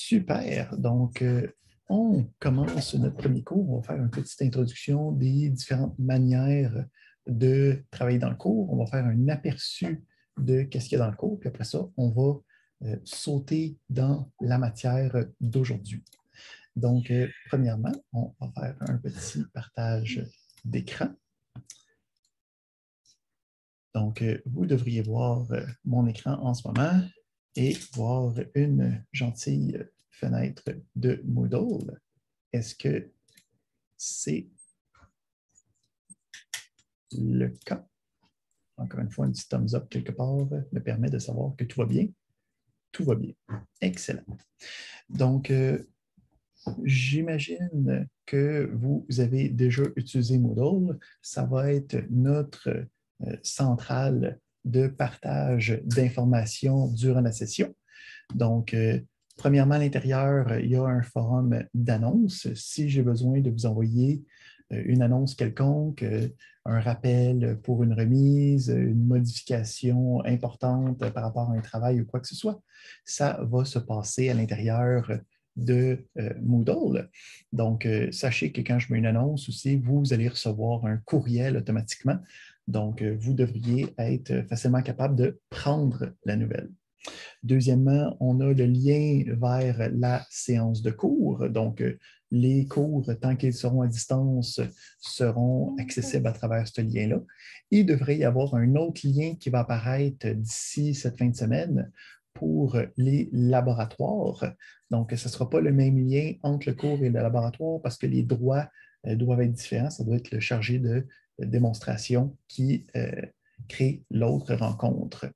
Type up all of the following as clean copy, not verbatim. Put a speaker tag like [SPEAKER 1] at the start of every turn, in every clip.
[SPEAKER 1] Super. Donc, on commence notre premier cours. On va faire une petite introduction des différentes manières de travailler dans le cours. On va faire un aperçu de qu'est-ce qu'il y a dans le cours. Puis après ça, on va sauter dans la matière d'aujourd'hui. Donc, premièrement, on va faire un petit partage d'écran. Donc, vous devriez voir mon écran en ce moment et voir une gentille fenêtre de Moodle. Est-ce que c'est le cas? Encore une fois, un petit thumbs up quelque part me permet de savoir que tout va bien. Tout va bien. Excellent. Donc, j'imagine que vous avez déjà utilisé Moodle. Ça va être notre centrale de partage d'informations durant la session. Donc, premièrement, à l'intérieur, il y a un forum d'annonces. Si j'ai besoin de vous envoyer une annonce quelconque, un rappel pour une remise, une modification importante par rapport à un travail ou quoi que ce soit, ça va se passer à l'intérieur de Moodle. Donc, sachez que quand je mets une annonce aussi, vous allez recevoir un courriel automatiquement. Donc, vous devriez être facilement capable de prendre la nouvelle. Deuxièmement, on a le lien vers la séance de cours. Donc, les cours, tant qu'ils seront à distance, seront accessibles à travers ce lien-là. Il devrait y avoir un autre lien qui va apparaître d'ici cette fin de semaine pour les laboratoires. Donc, ce ne sera pas le même lien entre le cours et le laboratoire parce que les droits doivent être différents. Ça doit être le chargé de démonstration qui crée l'autre rencontre.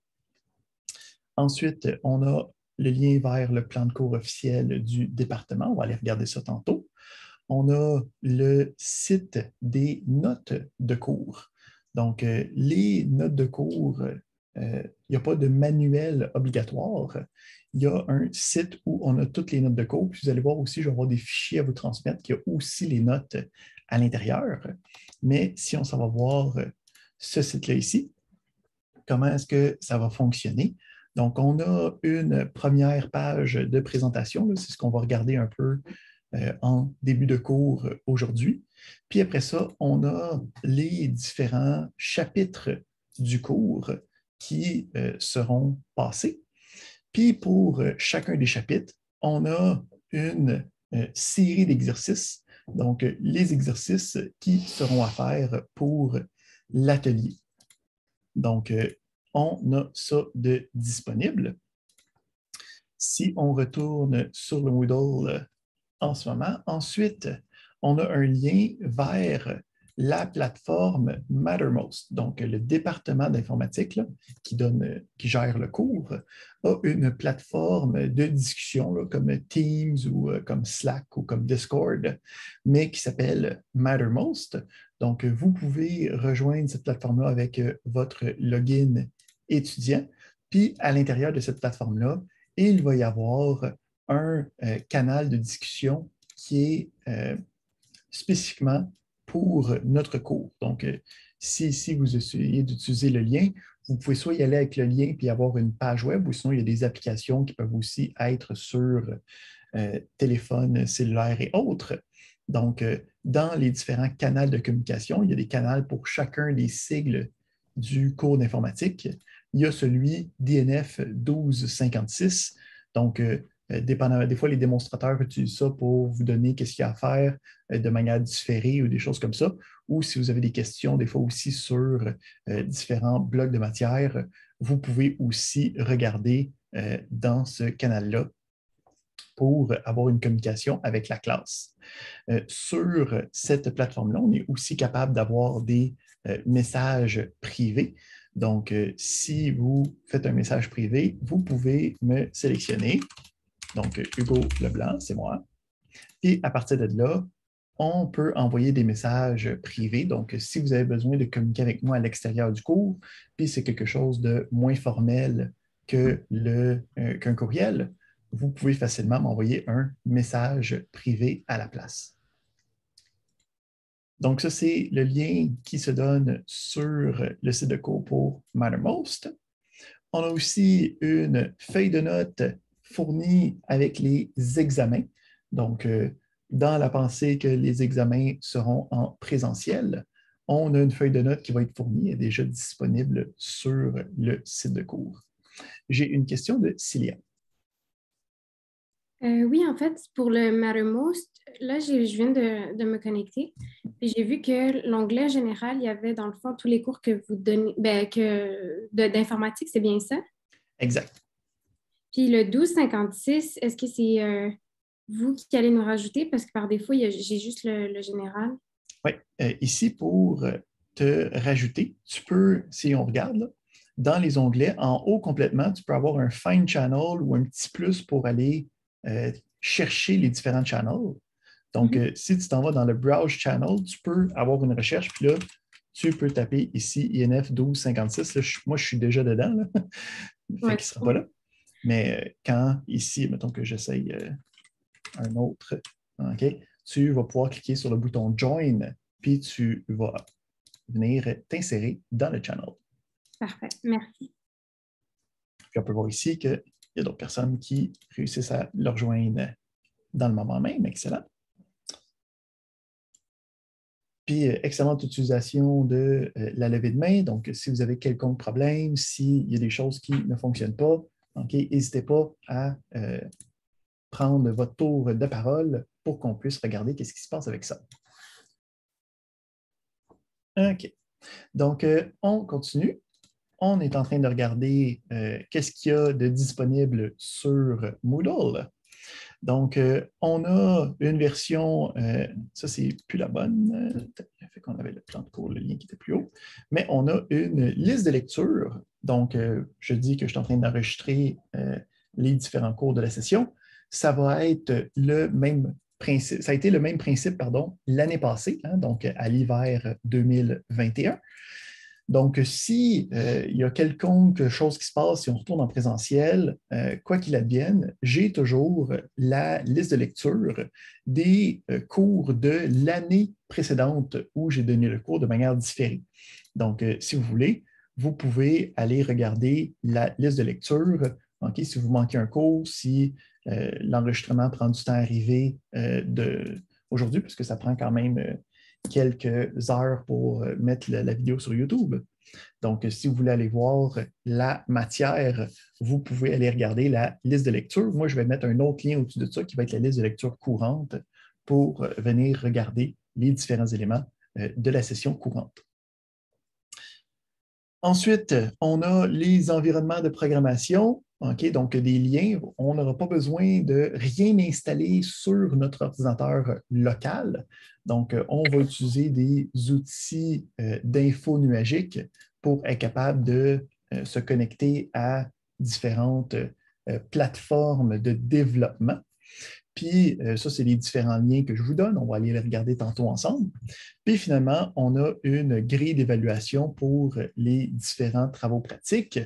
[SPEAKER 1] Ensuite, on a le lien vers le plan de cours officiel du département. On va aller regarder ça tantôt. On a le site des notes de cours. Donc, les notes de cours, il n'y a pas de manuel obligatoire. Il y a un site où on a toutes les notes de cours. Puis vous allez voir aussi, je vais avoir des fichiers à vous transmettre qui ont aussi les notes à l'intérieur. Mais si on s'en va voir ce site-là ici, comment est-ce que ça va fonctionner? Donc, on a une première page de présentation. C'est ce qu'on va regarder un peu en début de cours aujourd'hui. Puis après ça, on a les différents chapitres du cours qui seront passés. Puis pour chacun des chapitres, on a une série d'exercices. Donc, les exercices qui seront à faire pour l'atelier. Donc, on a ça de disponible. Si on retourne sur le Moodle en ce moment, ensuite, on a un lien vers la plateforme Mattermost. Donc, le département d'informatique qui gère le cours a une plateforme de discussion là, comme Teams ou comme Slack ou comme Discord, mais qui s'appelle Mattermost. Donc, vous pouvez rejoindre cette plateforme-là avec votre login étudiant. Puis, à l'intérieur de cette plateforme-là, il va y avoir un canal de discussion qui est spécifiquement pour notre cours. Donc, si vous essayez d'utiliser le lien, vous pouvez soit y aller avec le lien puis avoir une page web, ou sinon il y a des applications qui peuvent aussi être sur téléphone, cellulaire et autres. Donc, dans les différents canaux de communication, il y a des canaux pour chacun des sigles du cours d'informatique. Il y a celui DNF 1256. Donc, dépendamment, des fois, les démonstrateurs utilisent ça pour vous donner qu'est-ce qu'il y a à faire de manière différée ou des choses comme ça. Ou si vous avez des questions, des fois aussi sur différents blocs de matière, vous pouvez aussi regarder dans ce canal-là pour avoir une communication avec la classe. Sur cette plateforme-là, on est aussi capable d'avoir des messages privés. Donc, si vous faites un message privé, vous pouvez me sélectionner. Donc, Hugo Leblanc, c'est moi. Et à partir de là, on peut envoyer des messages privés. Donc, si vous avez besoin de communiquer avec moi à l'extérieur du cours, puis c'est quelque chose de moins formel qu'un courriel, vous pouvez facilement m'envoyer un message privé à la place. Donc, ça, c'est le lien qui se donne sur le site de cours pour Mattermost. On a aussi une feuille de notes fourni avec les examens. Donc, dans la pensée que les examens seront en présentiel, on a une feuille de notes qui va être fournie et déjà disponible sur le site de cours. J'ai une question de Cilia.
[SPEAKER 2] Oui, en fait, pour le Mattermost, là, je viens de me connecter. Et j'ai vu que l'onglet général, il y avait dans le fond tous les cours que vous donnez, d'informatique, c'est bien ça?
[SPEAKER 1] Exact.
[SPEAKER 2] Puis le 1256, est-ce que c'est vous qui allez nous rajouter? Parce que par défaut, j'ai juste le général.
[SPEAKER 1] Oui, ici, pour te rajouter, tu peux, si on regarde, là, dans les onglets, en haut complètement, tu peux avoir un Find Channel ou un petit plus pour aller chercher les différents channels. Donc, si tu t'en vas dans le Browse Channel, tu peux avoir une recherche, puis là, tu peux taper ici INF 1256. Là, moi, je suis déjà dedans, là. Fait qu'il ne sera pas là. Mais quand ici, mettons que j'essaye un autre, OK, tu vas pouvoir cliquer sur le bouton Join, puis tu vas venir t'insérer dans le channel.
[SPEAKER 2] Parfait, merci.
[SPEAKER 1] Puis on peut voir ici qu'il y a d'autres personnes qui réussissent à le rejoindre dans le moment même. Excellent. Puis, excellente utilisation de la levée de main. Donc, si vous avez quelconque problème, s'il y a des choses qui ne fonctionnent pas, n'hésitez pas à prendre votre tour de parole pour qu'on puisse regarder qu'est-ce qui se passe avec ça. OK. Donc, on continue. On est en train de regarder qu'est-ce qu'il y a de disponible sur Moodle. Donc, on a une version, ça, c'est plus la bonne, fait qu'on avait le plan de cours, le lien qui était plus haut, mais on a une liste de lecture. Donc, je dis que je suis en train d'enregistrer les différents cours de la session. Ça va être le même principe, ça a été le même principe, pardon, l'année passée, hein, donc à l'hiver 2021. Donc, si il y a quelconque chose qui se passe, si on retourne en présentiel, quoi qu'il advienne, j'ai toujours la liste de lecture des cours de l'année précédente où j'ai donné le cours de manière différée. Donc, si vous voulez, vous pouvez aller regarder la liste de lecture. Okay, si vous manquez un cours, si l'enregistrement prend du temps à arriver aujourd'hui, parce que ça prend quand même quelques heures pour mettre la vidéo sur YouTube. Donc, si vous voulez aller voir la matière, vous pouvez aller regarder la liste de lecture. Moi, je vais mettre un autre lien au-dessus de ça qui va être la liste de lecture courante pour venir regarder les différents éléments de la session courante. Ensuite, on a les environnements de programmation, donc des liens. On n'aura pas besoin de rien installer sur notre ordinateur local. Donc, on va utiliser des outils d'info nuagique pour être capable de se connecter à différentes plateformes de développement. Puis, ça, c'est les différents liens que je vous donne. On va aller les regarder tantôt ensemble. Puis, finalement, on a une grille d'évaluation pour les différents travaux pratiques.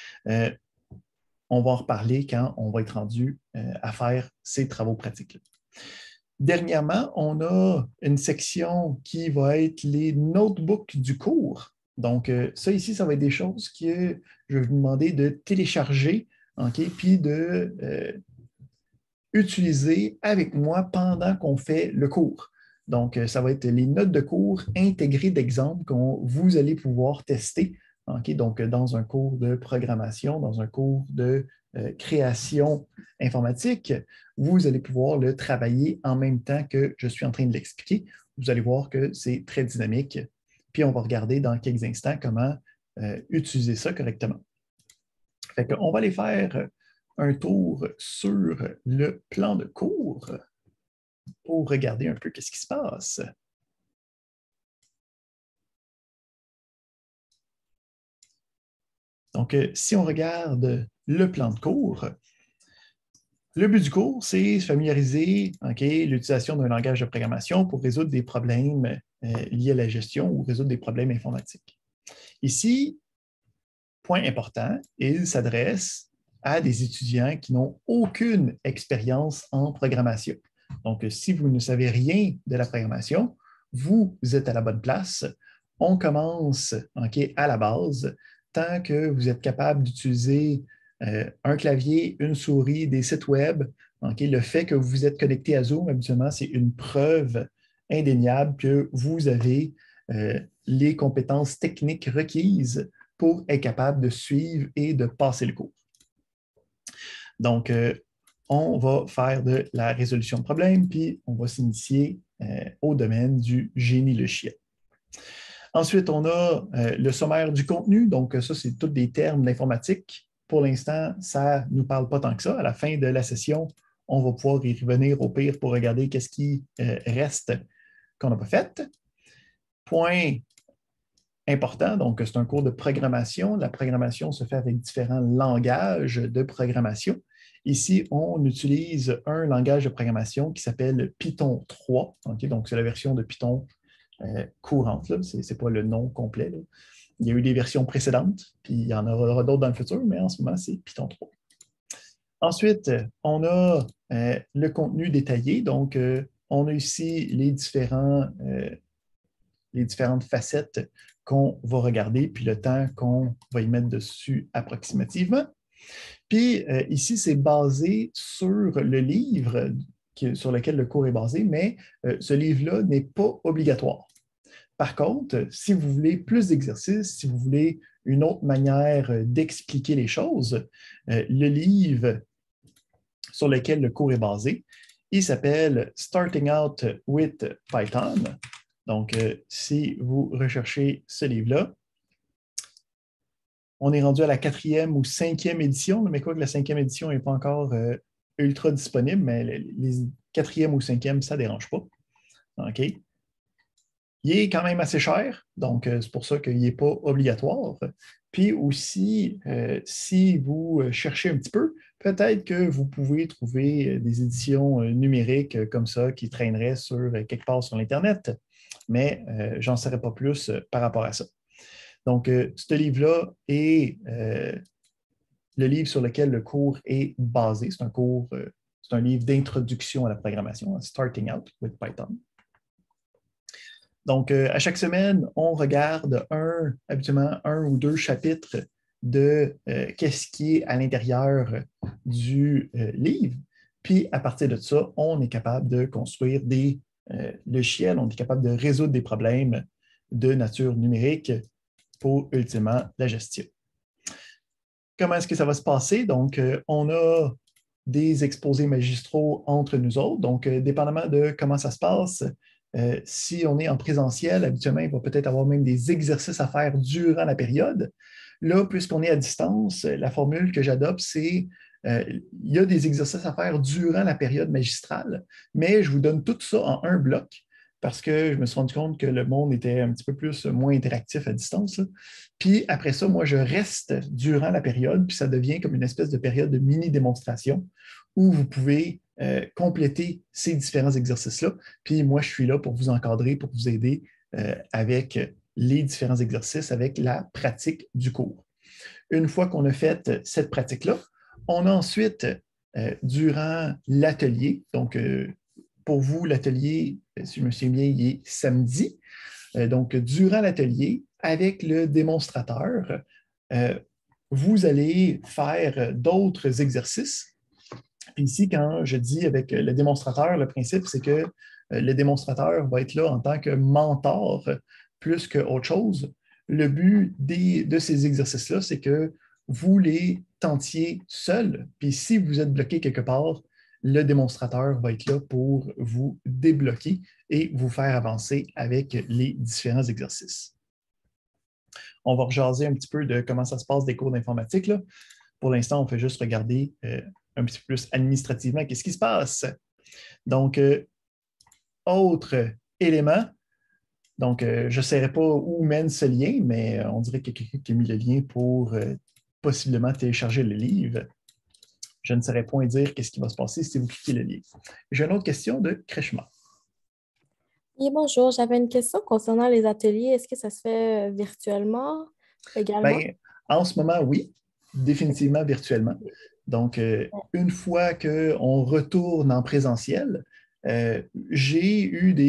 [SPEAKER 1] On va en reparler quand on va être rendu à faire ces travaux pratiques-là. Dernièrement, on a une section qui va être les notebooks du cours. Donc, ça ici, ça va être des choses que je vais vous demander de télécharger, puis de utiliser avec moi pendant qu'on fait le cours. Donc, ça va être les notes de cours intégrées d'exemples que vous allez pouvoir tester. Donc, dans un cours de programmation, dans un cours de création informatique, vous allez pouvoir le travailler en même temps que je suis en train de l'expliquer. Vous allez voir que c'est très dynamique. Puis, on va regarder dans quelques instants comment utiliser ça correctement. Fait qu'on va aller faire un tour sur le plan de cours pour regarder un peu ce qui se passe. Donc, si on regarde le plan de cours, le but du cours, c'est familiariser l'utilisation d'un langage de programmation pour résoudre des problèmes liés à la gestion ou résoudre des problèmes informatiques. Ici, point important, il s'adresse à des étudiants qui n'ont aucune expérience en programmation. Donc, si vous ne savez rien de la programmation, vous êtes à la bonne place. On commence à la base. Tant que vous êtes capable d'utiliser un clavier, une souris, des sites web. Okay? Le fait que vous êtes connecté à Zoom, habituellement, c'est une preuve indéniable que vous avez les compétences techniques requises pour être capable de suivre et de passer le cours. Donc, on va faire de la résolution de problèmes, puis on va s'initier au domaine du génie logiciel. Ensuite, on a le sommaire du contenu. Donc, ça, c'est tous des termes d'informatique. Pour l'instant, ça ne nous parle pas tant que ça. À la fin de la session, on va pouvoir y revenir au pire pour regarder qu'est-ce qui reste qu'on n'a pas fait. Point important, donc c'est un cours de programmation. La programmation se fait avec différents langages de programmation. Ici, on utilise un langage de programmation qui s'appelle Python 3. Okay? Donc, c'est la version de Python courante. Ce n'est pas le nom complet. Là. Il y a eu des versions précédentes, puis il y en aura d'autres dans le futur, mais en ce moment, c'est Python 3. Ensuite, on a le contenu détaillé. Donc, on a ici les différentes facettes qu'on va regarder, puis le temps qu'on va y mettre dessus approximativement. Puis ici, c'est basé sur le livre sur lequel le cours est basé, mais ce livre-là n'est pas obligatoire. Par contre, si vous voulez plus d'exercices, si vous voulez une autre manière d'expliquer les choses, le livre sur lequel le cours est basé, il s'appelle Starting Out with Python. Donc, si vous recherchez ce livre-là, on est rendu à la 4e ou 5e édition, mais quoi que la 5e édition n'est pas encore ultra disponible, mais les 4e ou 5e, ça ne dérange pas. OK? Il est quand même assez cher, donc c'est pour ça qu'il n'est pas obligatoire. Puis aussi, si vous cherchez un petit peu, peut-être que vous pouvez trouver des éditions numériques comme ça qui traîneraient sur quelque part sur l'Internet, mais j'en saurais pas plus par rapport à ça. Donc, ce livre-là est le livre sur lequel le cours est basé. C'est un livre d'introduction à la programmation, Starting Out with Python. Donc, à chaque semaine, on regarde habituellement un ou deux chapitres de qu'est-ce qui est à l'intérieur du livre. Puis, à partir de ça, on est capable de construire des logiciels, on est capable de résoudre des problèmes de nature numérique pour, ultimement, la gestion. Comment est-ce que ça va se passer? Donc, on a des exposés magistraux entre nous autres. Donc, dépendamment de comment ça se passe, si on est en présentiel, habituellement, il va peut-être avoir même des exercices à faire durant la période. Là, puisqu'on est à distance, la formule que j'adopte, c'est il y a des exercices à faire durant la période magistrale, mais je vous donne tout ça en un bloc parce que je me suis rendu compte que le monde était un petit peu moins interactif à distance. Là. Puis après ça, moi, je reste durant la période, puis ça devient comme une espèce de période de mini-démonstration où vous pouvez compléter ces différents exercices-là. Puis moi, je suis là pour vous encadrer, pour vous aider avec les différents exercices, avec la pratique du cours. Une fois qu'on a fait cette pratique-là, on a ensuite, durant l'atelier, donc pour vous, l'atelier, si je me souviens bien, il est samedi. Donc, durant l'atelier, avec le démonstrateur, vous allez faire d'autres exercices. Puis ici, quand je dis avec le démonstrateur, le principe, c'est que le démonstrateur va être là en tant que mentor plus qu'autre chose. Le but de ces exercices-là, c'est que vous les tentiez seuls. Puis si vous êtes bloqué quelque part, le démonstrateur va être là pour vous débloquer et vous faire avancer avec les différents exercices. On va rejaser un petit peu de comment ça se passe des cours d'informatique. Pour l'instant, on fait juste regarder un petit peu plus administrativement qu'est-ce qui se passe. Donc, autre élément. Donc, je ne saurais pas où mène ce lien, mais on dirait qu'il y a quelqu'un qui a mis le lien pour possiblement télécharger le livre. Je ne saurais point dire qu'est-ce qui va se passer si vous cliquez le lien. J'ai une autre question de Krishma.
[SPEAKER 3] Oui, bonjour. J'avais une question concernant les ateliers. Est-ce que ça se fait virtuellement également?
[SPEAKER 1] Bien, en ce moment, oui, définitivement virtuellement. Donc, une fois qu'on retourne en présentiel, j'ai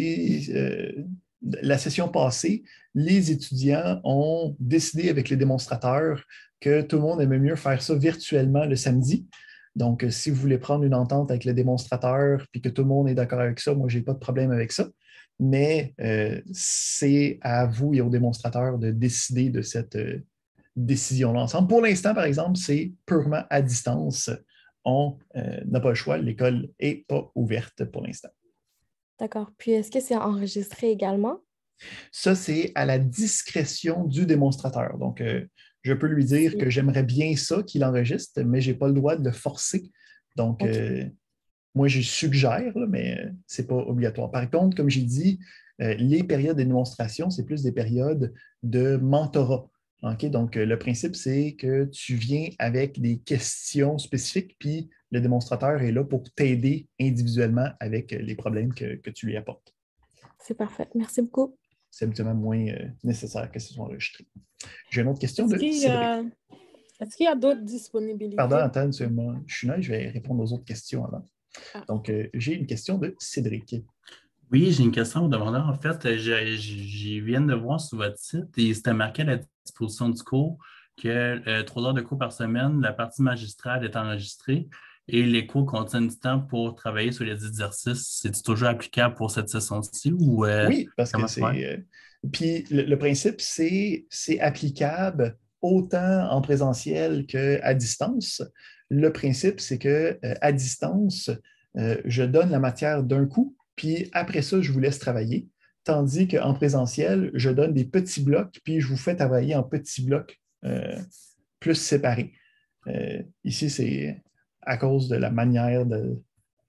[SPEAKER 1] eu la session passée, les étudiants ont décidé avec les démonstrateurs que tout le monde aimait mieux faire ça virtuellement le samedi. Donc, si vous voulez prendre une entente avec le démonstrateur puis que tout le monde est d'accord avec ça, moi, je n'ai pas de problème avec ça. Mais c'est à vous et au démonstrateur de décider de cette décision-là ensemble. Pour l'instant, par exemple, c'est purement à distance. On n'a pas le choix. L'école n'est pas ouverte pour l'instant.
[SPEAKER 3] D'accord. Puis, est-ce que c'est enregistré également?
[SPEAKER 1] Ça, c'est à la discrétion du démonstrateur. Donc, je peux lui dire que j'aimerais bien ça qu'il enregistre, mais je n'ai pas le droit de le forcer. Donc,
[SPEAKER 3] OK.
[SPEAKER 1] moi, je suggère, là, mais ce n'est pas obligatoire. Par contre, comme j'ai dit, les périodes de démonstration, c'est plus des périodes de mentorat. Okay? Donc, le principe, c'est que tu viens avec des questions spécifiques, puis le démonstrateur est là pour t'aider individuellement avec les problèmes que tu lui apportes.
[SPEAKER 3] C'est parfait. Merci beaucoup.
[SPEAKER 1] C'est habituellement moins nécessaire que ce soit enregistré. J'ai une autre question
[SPEAKER 4] Est-ce
[SPEAKER 1] de Cédric.
[SPEAKER 4] Est-ce qu'il y a d'autres
[SPEAKER 1] Pardon,
[SPEAKER 4] disponibilités?
[SPEAKER 1] attends, je suis là, je vais répondre aux autres questions avant.
[SPEAKER 4] Ah.
[SPEAKER 1] Donc, j'ai une question de Cédric.
[SPEAKER 5] Oui, j'ai une question au demandeur. En fait, je viens de voir sur votre site et c'était marqué à la disposition du cours que 3 heures de cours par semaine, la partie magistrale est enregistrée et les cours contiennent du temps pour travailler sur les exercices. C'est toujours applicable pour cette session-ci ou
[SPEAKER 1] Oui, parce que
[SPEAKER 5] comment ça va?
[SPEAKER 1] Puis le principe, c'est applicable autant en présentiel qu'à distance. Le principe, c'est qu'à distance, je donne la matière d'un coup, puis après ça, je vous laisse travailler. Tandis qu'en présentiel, je donne des petits blocs, puis je vous fais travailler en petits blocs plus séparés. Ici, c'est à cause de la manière de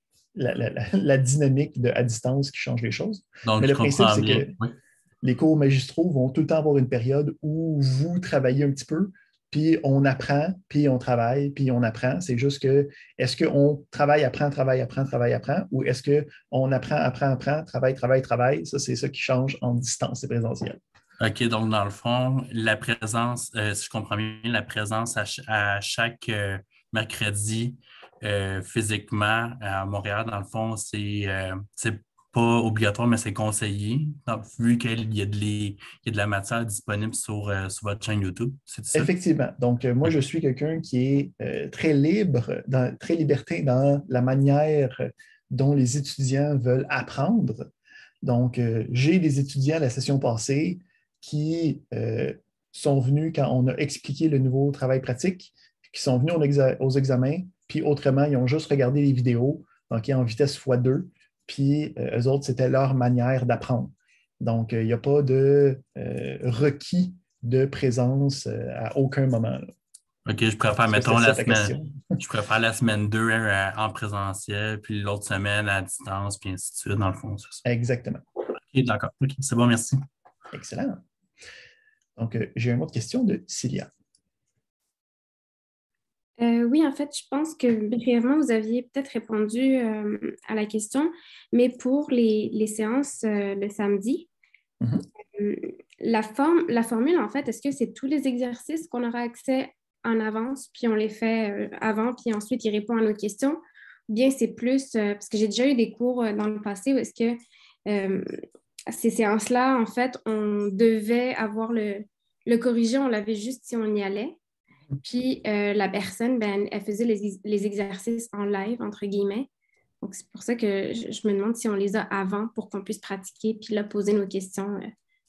[SPEAKER 1] la dynamique à distance qui change les choses.
[SPEAKER 5] Donc,
[SPEAKER 1] Mais
[SPEAKER 5] je
[SPEAKER 1] le principe,
[SPEAKER 5] comprends
[SPEAKER 1] c'est
[SPEAKER 5] bien.
[SPEAKER 1] que
[SPEAKER 5] Oui.
[SPEAKER 1] les cours magistraux vont tout le temps avoir une période où vous travaillez un petit peu, puis on apprend, puis on travaille, puis on apprend. C'est juste que, est-ce qu'on travaille, apprend, travaille, apprend, travaille, apprend, ou est-ce qu'on apprend, apprend, apprend, travaille, travaille, travaille? Ça, c'est ça qui change en distance, c'est présentiel.
[SPEAKER 5] OK, donc dans le fond, la présence, si je comprends bien, la présence à chaque mercredi physiquement à Montréal, dans le fond, c'est pas obligatoire, mais c'est conseillé, donc, vu qu'il y a de la matière disponible sur votre chaîne YouTube. C'est ça?
[SPEAKER 1] Effectivement. Donc, moi, je suis quelqu'un qui est très libre, très libertin dans la manière dont les étudiants veulent apprendre. Donc, j'ai des étudiants la session passée qui sont venus quand on a expliqué le nouveau travail pratique, qui sont venus aux examens, puis autrement, ils ont juste regardé les vidéos en vitesse x2, puis eux autres, c'était leur manière d'apprendre. Donc, il n'y a pas de requis de présence à aucun moment. Là.
[SPEAKER 5] OK, je préfère,
[SPEAKER 1] Est-ce que
[SPEAKER 5] mettons,
[SPEAKER 1] c'est ça ta question?
[SPEAKER 5] je préfère la semaine 2 en présentiel, puis l'autre semaine à distance, puis ainsi de suite, dans le fond, c'est ça.
[SPEAKER 1] Exactement.
[SPEAKER 5] OK, d'accord. OK, c'est bon, merci.
[SPEAKER 1] Excellent. Donc, j'ai une autre question de Cilia.
[SPEAKER 2] Oui, en fait, je pense que brièvement, vous aviez peut-être répondu à la question, mais pour les séances le samedi, la formule, en fait, est-ce que c'est tous les exercices qu'on aura accès en avance, puis on les fait avant, puis ensuite, il répond à nos questions? Ou bien c'est plus, parce que j'ai déjà eu des cours dans le passé où est-ce que ces séances-là, en fait, on devait avoir le corrigé, on l'avait juste si on y allait. Puis la personne, ben, elle faisait les exercices en live, entre guillemets. Donc, c'est pour ça que je me demande si on les a avant pour qu'on puisse pratiquer, puis là, poser nos questions.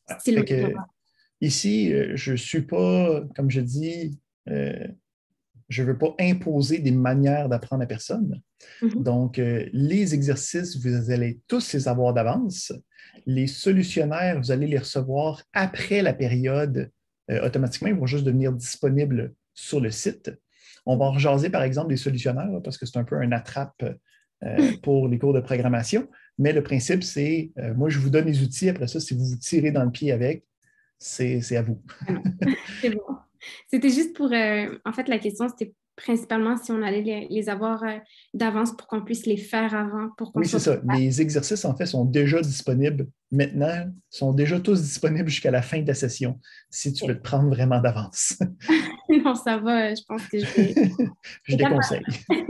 [SPEAKER 1] Ici, je ne suis pas, comme je dis, je ne veux pas imposer des manières d'apprendre à personne. Donc, les exercices, vous allez tous les avoir d'avance. Les solutionnaires, vous allez les recevoir après la période automatiquement. Ils vont juste devenir disponibles sur le site. On va en rejaser, par exemple, des solutionnaires, parce que c'est un peu un attrape pour les cours de programmation. Mais le principe, c'est, moi, je vous donne les outils. Après ça, si vous vous tirez dans le pied avec, c'est à vous.
[SPEAKER 2] C'est bon. C'était juste pour... en fait, la question, c'était principalement si on allait les avoir d'avance pour qu'on puisse les faire avant.
[SPEAKER 1] Oui, c'est ça. Les exercices, en fait, sont déjà disponibles maintenant, sont déjà tous disponibles jusqu'à la fin de la session, si tu veux te prendre vraiment d'avance.
[SPEAKER 2] Non, ça va, je pense que je vais...
[SPEAKER 1] Je déconseille.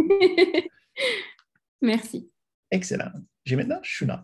[SPEAKER 2] Merci.
[SPEAKER 1] Excellent. J'ai maintenant Shuna.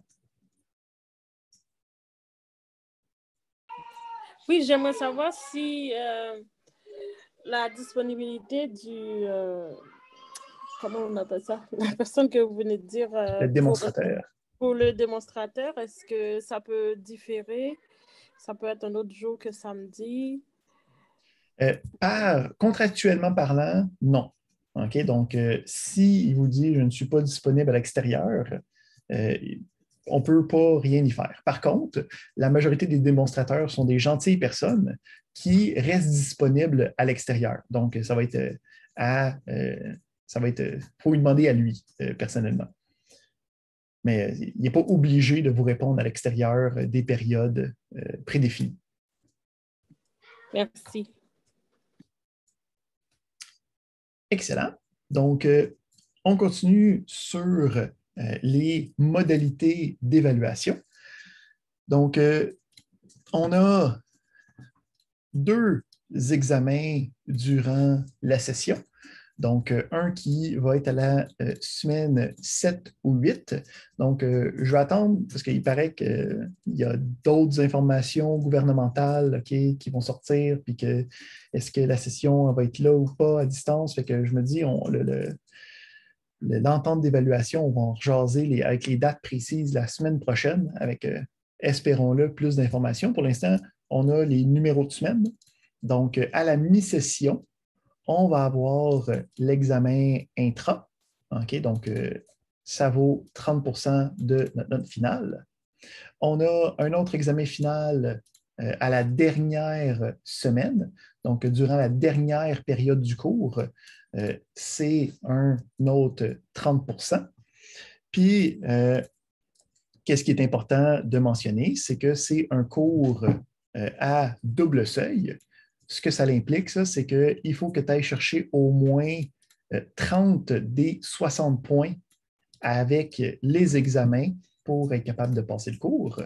[SPEAKER 4] Oui, j'aimerais savoir si la disponibilité du... comment on appelle ça? La personne que vous venez de dire...
[SPEAKER 1] Le démonstrateur.
[SPEAKER 4] Pour le démonstrateur, est-ce que ça peut différer? Ça peut être un autre jour que samedi?
[SPEAKER 1] Contractuellement parlant, non. OK? Donc, s'il vous dit « je ne suis pas disponible à l'extérieur », on ne peut pas rien y faire. Par contre, la majorité des démonstrateurs sont des gentilles personnes qui restent disponibles à l'extérieur. Donc, ça va être faut lui demander à lui, personnellement. Mais il n'est pas obligé de vous répondre à l'extérieur des périodes prédéfinies.
[SPEAKER 4] Merci.
[SPEAKER 1] Excellent. Donc, on continue sur les modalités d'évaluation. Donc, on a 2 examens durant la session. Donc, un qui va être à la semaine 7 ou 8. Donc, je vais attendre parce qu'il paraît qu'il y a d'autres informations gouvernementales qui vont sortir, puis que est-ce que la session va être là ou pas à distance. Fait que je me dis, l'entente d'évaluation, on va en rejaser avec les dates précises la semaine prochaine avec, espérons-le, plus d'informations. Pour l'instant, on a les numéros de semaine. Donc, à la mi-session, on va avoir l'examen intra. OK? Donc, ça vaut 30% de notre note finale. On a un autre examen final à la dernière semaine, donc durant la dernière période du cours, c'est un autre 30%. Puis, qu'est-ce qui est important de mentionner, c'est que c'est un cours à double seuil. Ce que ça implique, ça, c'est qu'il faut que tu ailles chercher au moins 30 des 60 points avec les examens pour être capable de passer le cours.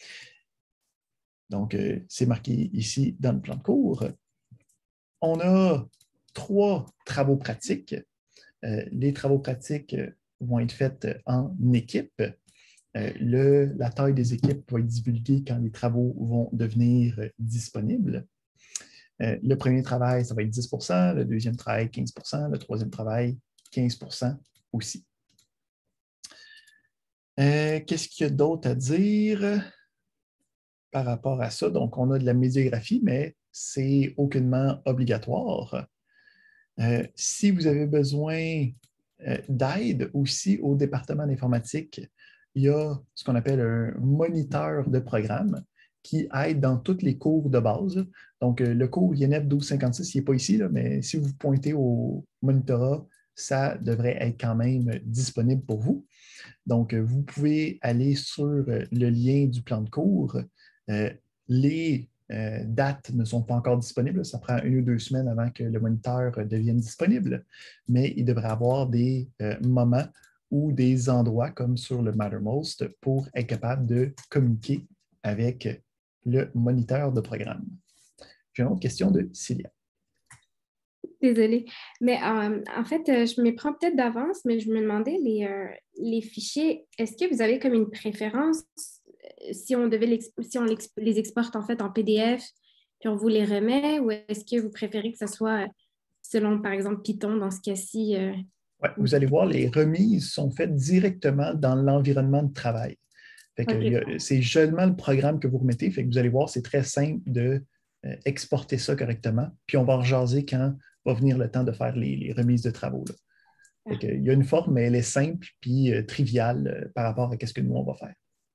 [SPEAKER 1] Donc, c'est marqué ici dans le plan de cours. On a 3 travaux pratiques. Les travaux pratiques vont être faits en équipe. La taille des équipes va être divulguée quand les travaux vont devenir disponibles. Le premier travail, ça va être 10%, le deuxième travail, 15%, le troisième travail, 15% aussi. Qu'est-ce qu'il y a d'autre à dire par rapport à ça? Donc, on a de la médiographie, mais c'est aucunement obligatoire. Si vous avez besoin d'aide aussi au département d'informatique, il y a ce qu'on appelle un moniteur de programme qui aide dans tous les cours de base. Donc, le cours INF 1256, il n'est pas ici, là, mais si vous pointez au monitorat, ça devrait être quand même disponible pour vous. Donc, vous pouvez aller sur le lien du plan de cours. Les dates ne sont pas encore disponibles. Ça prend 1 ou 2 semaines avant que le moniteur devienne disponible, mais il devrait y avoir des moments ou des endroits comme sur le Mattermost pour être capable de communiquer avec le moniteur de programme. J'ai une autre question de Célia.
[SPEAKER 2] Désolée. Mais en fait, je me prends peut-être d'avance, mais je me demandais, les fichiers, est-ce que vous avez comme une préférence si on les exporte en fait en PDF, puis on vous les remet, ou est-ce que vous préférez que ce soit selon, par exemple, Python dans ce cas-ci?
[SPEAKER 1] Oui, vous allez voir, les remises sont faites directement dans l'environnement de travail. C'est seulement le programme que vous remettez. Fait que vous allez voir, c'est très simple d'exporter ça correctement. Puis on va rejaser quand va venir le temps de faire les remises de travaux. Là. Il y a une forme, mais elle est simple puis triviale par rapport à ce que nous, on va faire.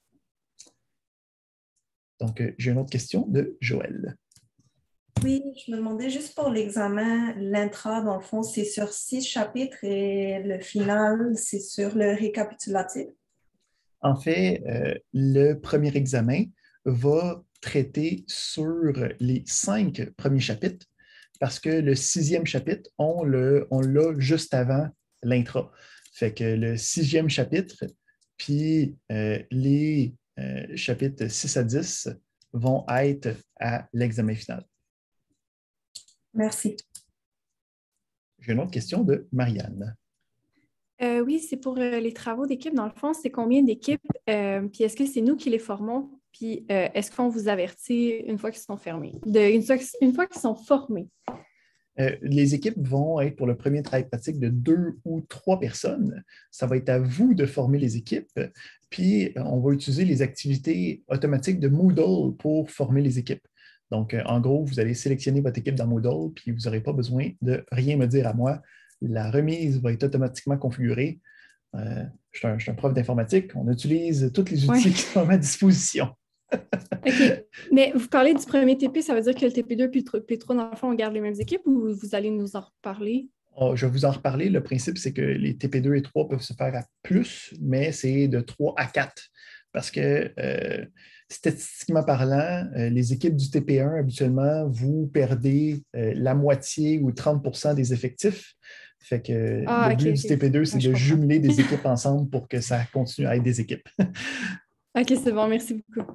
[SPEAKER 1] Donc, j'ai une autre question de Joël.
[SPEAKER 6] Oui, je me demandais juste pour l'examen, l'intra, dans le fond, c'est sur 6 chapitres et le final, c'est sur le récapitulatif.
[SPEAKER 1] En fait, le premier examen va traiter sur les 5 premiers chapitres parce que le 6e chapitre, on l'a juste avant l'intra. Fait que le 6e chapitre, puis les chapitres 6 à 10 vont être à l'examen final.
[SPEAKER 6] Merci.
[SPEAKER 1] J'ai une autre question de Marianne.
[SPEAKER 7] Oui, c'est pour les travaux d'équipe. Dans le fond, c'est combien d'équipes? Puis est-ce que c'est nous qui les formons? Puis est-ce qu'on vous avertit une fois qu'ils sont fermés? Une fois qu'ils sont formés?
[SPEAKER 1] Les équipes vont être pour le premier travail pratique de 2 ou 3 personnes. Ça va être à vous de former les équipes. Puis, on va utiliser les activités automatiques de Moodle pour former les équipes. Donc, en gros, vous allez sélectionner votre équipe dans Moodle, puis vous n'aurez pas besoin de rien me dire à moi. La remise va être automatiquement configurée. Je suis un prof d'informatique. On utilise tous les outils qui sont à ma disposition.
[SPEAKER 7] OK. Mais vous parlez du premier TP, ça veut dire que le TP2 et le P3, dans le fond, on garde les mêmes équipes ou vous allez nous en reparler?
[SPEAKER 1] Je vais vous en reparler. Le principe, c'est que les TP2 et 3 peuvent se faire à plus, mais c'est de 3 à 4. Parce que statistiquement parlant, les équipes du TP1, habituellement, vous perdez la moitié ou 30 des effectifs. Fait que le but du TP2, c'est de jumeler des équipes ensemble pour que ça continue à être des équipes.
[SPEAKER 7] OK, c'est bon. Merci beaucoup.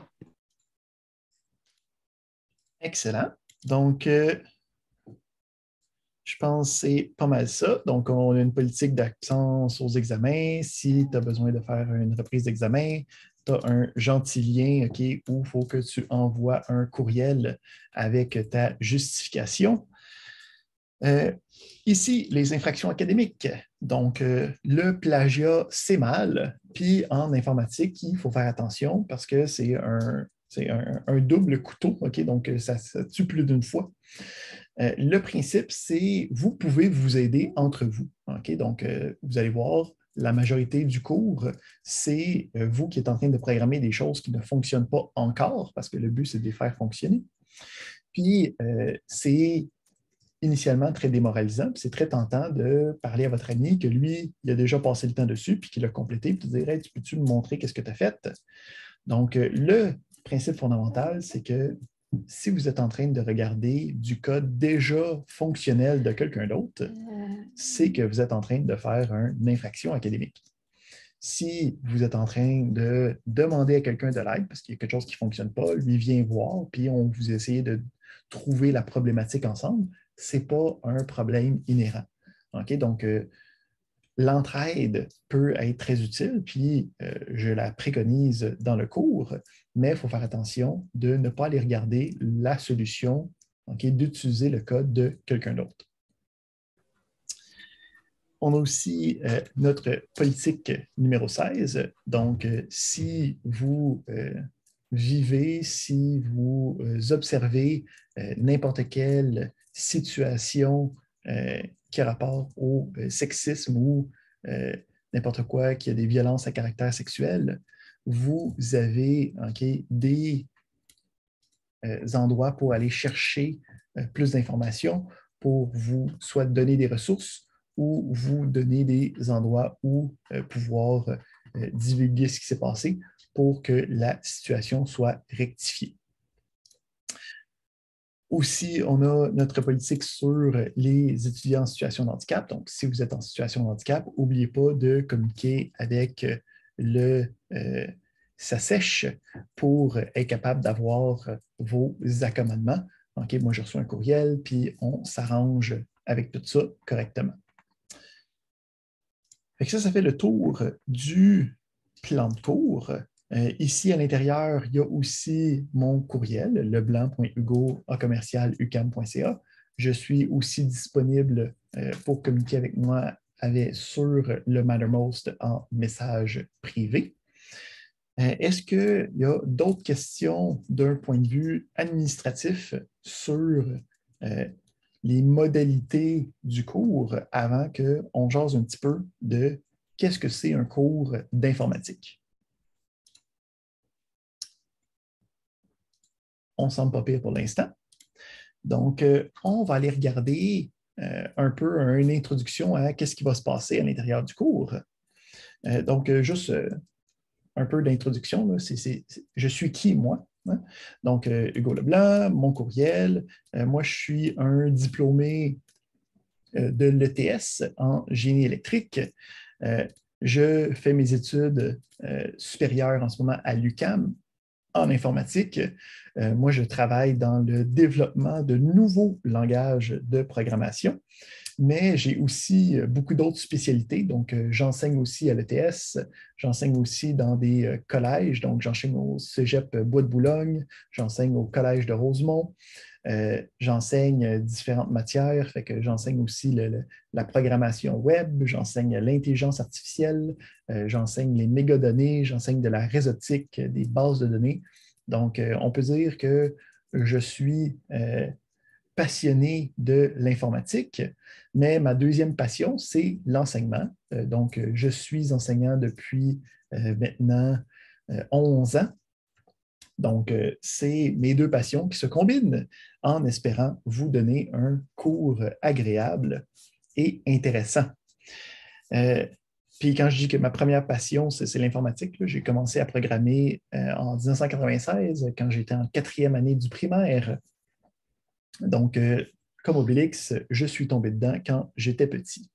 [SPEAKER 1] Excellent. Donc, je pense que c'est pas mal ça. Donc, on a une politique d'accès aux examens. Si tu as besoin de faire une reprise d'examen, tu as un gentil lien, OK, où il faut que tu envoies un courriel avec ta justification. Ici, les infractions académiques. Donc, le plagiat, c'est mal. Puis, en informatique, il faut faire attention parce que c'est un double couteau, OK? Donc, ça tue plus d'une fois. Le principe, c'est vous pouvez vous aider entre vous. OK? Donc, vous allez voir, la majorité du cours, c'est vous qui êtes en train de programmer des choses qui ne fonctionnent pas encore parce que le but, c'est de les faire fonctionner. Puis, c'est initialement très démoralisant, puis c'est très tentant de parler à votre ami que lui, il a déjà passé le temps dessus, puis qu'il a complété, puis de dire hey, peux-tu me montrer qu'est-ce que tu as fait? Donc, le principe fondamental, c'est que si vous êtes en train de regarder du code déjà fonctionnel de quelqu'un d'autre, c'est que vous êtes en train de faire une infraction académique. Si vous êtes en train de demander à quelqu'un de l'aide parce qu'il y a quelque chose qui ne fonctionne pas, lui vient voir, puis on vous essaie de trouver la problématique ensemble, ce n'est pas un problème inhérent. Okay? Donc, l'entraide peut être très utile, puis je la préconise dans le cours, mais il faut faire attention de ne pas aller regarder la solution, okay, d'utiliser le code de quelqu'un d'autre. On a aussi notre politique numéro 16. Donc, si vous vivez, si vous observez n'importe quelle situation qui a rapport au sexisme ou n'importe quoi qui a des violences à caractère sexuel, vous avez des endroits pour aller chercher plus d'informations, pour vous soit donner des ressources ou vous donner des endroits où pouvoir divulguer ce qui s'est passé pour que la situation soit rectifiée. Aussi, on a notre politique sur les étudiants en situation de handicap. Donc, si vous êtes en situation de handicap, n'oubliez pas de communiquer avec le SACESH pour être capable d'avoir vos accommodements. Okay, moi, je reçois un courriel, puis on s'arrange avec tout ça correctement. Ça fait le tour du plan de cours. Ici, à l'intérieur, il y a aussi mon courriel, leblanc.hugo@ucam.ca. Je suis aussi disponible pour communiquer avec moi sur le Mattermost en message privé. Est-ce qu'il y a d'autres questions d'un point de vue administratif sur les modalités du cours avant qu'on jase un petit peu de qu'est-ce que c'est un cours d'informatique? On ne semble pas pire pour l'instant. Donc, on va aller regarder un peu une introduction à qu'est-ce qui va se passer à l'intérieur du cours. Donc, juste un peu d'introduction. Je suis qui, moi? Hein? Donc, Hugo Leblanc, mon courriel. Moi, je suis un diplômé de l'ETS en génie électrique. Je fais mes études supérieures en ce moment à l'UQAM en informatique. Moi, je travaille dans le développement de nouveaux langages de programmation, mais j'ai aussi beaucoup d'autres spécialités. Donc, j'enseigne aussi à l'ETS, j'enseigne aussi dans des collèges. Donc, j'enseigne au Cégep Bois de Boulogne, j'enseigne au Collège de Rosemont. J'enseigne différentes matières, fait que j'enseigne aussi la programmation web, j'enseigne l'intelligence artificielle, j'enseigne les mégadonnées, j'enseigne de la réseautique, des bases de données. Donc, on peut dire que je suis passionné de l'informatique, mais ma deuxième passion, c'est l'enseignement. Donc, je suis enseignant depuis maintenant 11 ans. Donc, c'est mes deux passions qui se combinent en espérant vous donner un cours agréable et intéressant. Puis quand je dis que ma première passion, c'est l'informatique, j'ai commencé à programmer en 1996, quand j'étais en 4e année du primaire. Donc, comme Obélix, je suis tombé dedans quand j'étais petit.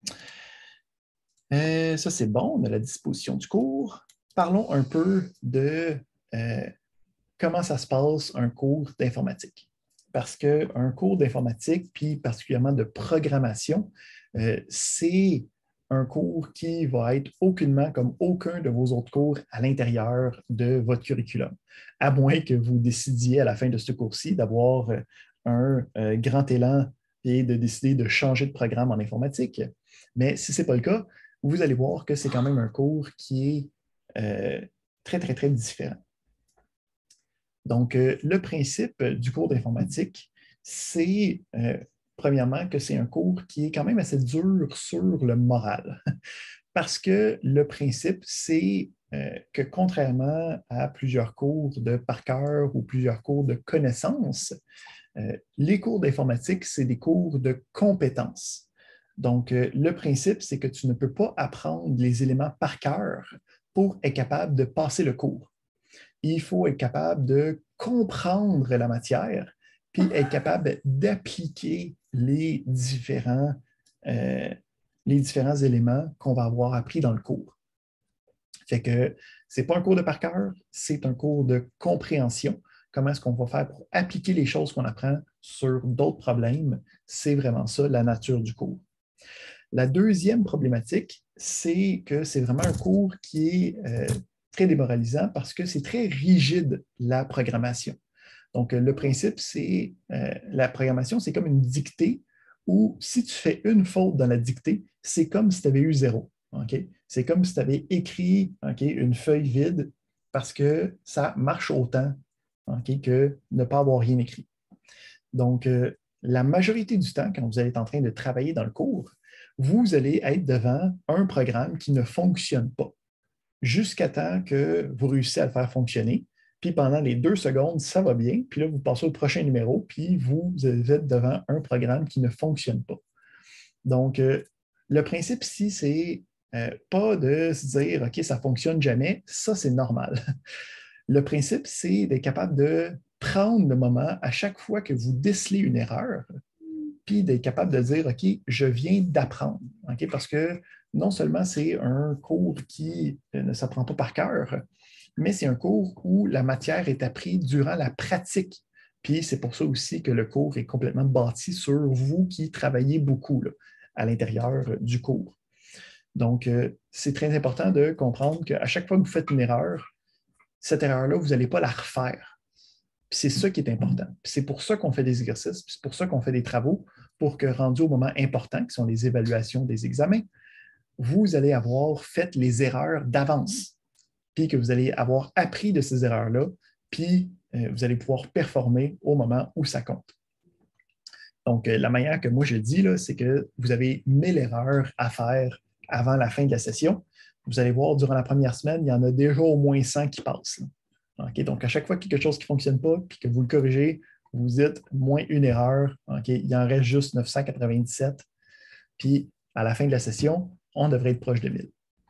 [SPEAKER 1] Ça, c'est bon, on a la disposition du cours. Parlons un peu de comment ça se passe un cours d'informatique. Parce qu'un cours d'informatique, puis particulièrement de programmation, c'est un cours qui va être aucunement comme aucun de vos autres cours à l'intérieur de votre curriculum. À moins que vous décidiez à la fin de ce cours-ci d'avoir un grand élan et de décider de changer de programme en informatique. Mais si ce n'est pas le cas, vous allez voir que c'est quand même un cours qui est très, très, très différent. Donc, le principe du cours d'informatique, c'est, premièrement, que c'est un cours qui est quand même assez dur sur le moral. Parce que le principe, c'est que contrairement à plusieurs cours de par cœur ou plusieurs cours de connaissances, les cours d'informatique, c'est des cours de compétences. Donc, le principe, c'est que tu ne peux pas apprendre les éléments par cœur pour être capable de passer le cours. Il faut être capable de comprendre la matière, puis être capable d'appliquer les différents éléments qu'on va avoir appris dans le cours. Fait que ce n'est pas un cours de par cœur, c'est un cours de compréhension. Comment est-ce qu'on va faire pour appliquer les choses qu'on apprend sur d'autres problèmes? C'est vraiment ça, la nature du cours. La deuxième problématique, c'est que c'est vraiment un cours qui est très démoralisant parce que c'est très rigide, la programmation. Donc, le principe, c'est la programmation, c'est comme une dictée où si tu fais une faute dans la dictée, c'est comme si tu avais eu 0. Okay? C'est comme si tu avais écrit une feuille vide parce que ça marche autant que ne pas avoir rien écrit. Donc, la majorité du temps, quand vous allez être en train de travailler dans le cours, vous allez être devant un programme qui ne fonctionne pas jusqu'à temps que vous réussissez à le faire fonctionner. Puis pendant les 2 secondes, ça va bien. Puis là, vous passez au prochain numéro, puis vous êtes devant un programme qui ne fonctionne pas. Donc, le principe ici, c'est pas de se dire « OK, ça ne fonctionne jamais », ça, c'est normal. Le principe, c'est d'être capable de prendre le moment à chaque fois que vous décelez une erreur, puis d'être capable de dire « OK, je viens d'apprendre. Okay? » Parce que non seulement c'est un cours qui ne s'apprend pas par cœur, mais c'est un cours où la matière est apprise durant la pratique. Puis c'est pour ça aussi que le cours est complètement bâti sur vous qui travaillez beaucoup là, à l'intérieur du cours. Donc, c'est très important de comprendre qu'à chaque fois que vous faites une erreur, cette erreur-là, vous n'allez pas la refaire. Puis c'est ça qui est important. Puis c'est pour ça qu'on fait des exercices, puis c'est pour ça qu'on fait des travaux, pour que rendu au moment important, qui sont les évaluations des examens, vous allez avoir fait les erreurs d'avance, puis que vous allez avoir appris de ces erreurs-là, puis vous allez pouvoir performer au moment où ça compte. Donc, la manière que moi je dis, là, c'est que vous avez 1000 erreurs à faire avant la fin de la session. Vous allez voir, durant la première semaine, il y en a déjà au moins 100 qui passent. Okay? Donc, à chaque fois qu'il y a quelque chose qui ne fonctionne pas, puis que vous le corrigez, vous dites moins une erreur, okay? Il en reste juste 997. Puis, à la fin de la session, on devrait être proche de 1000.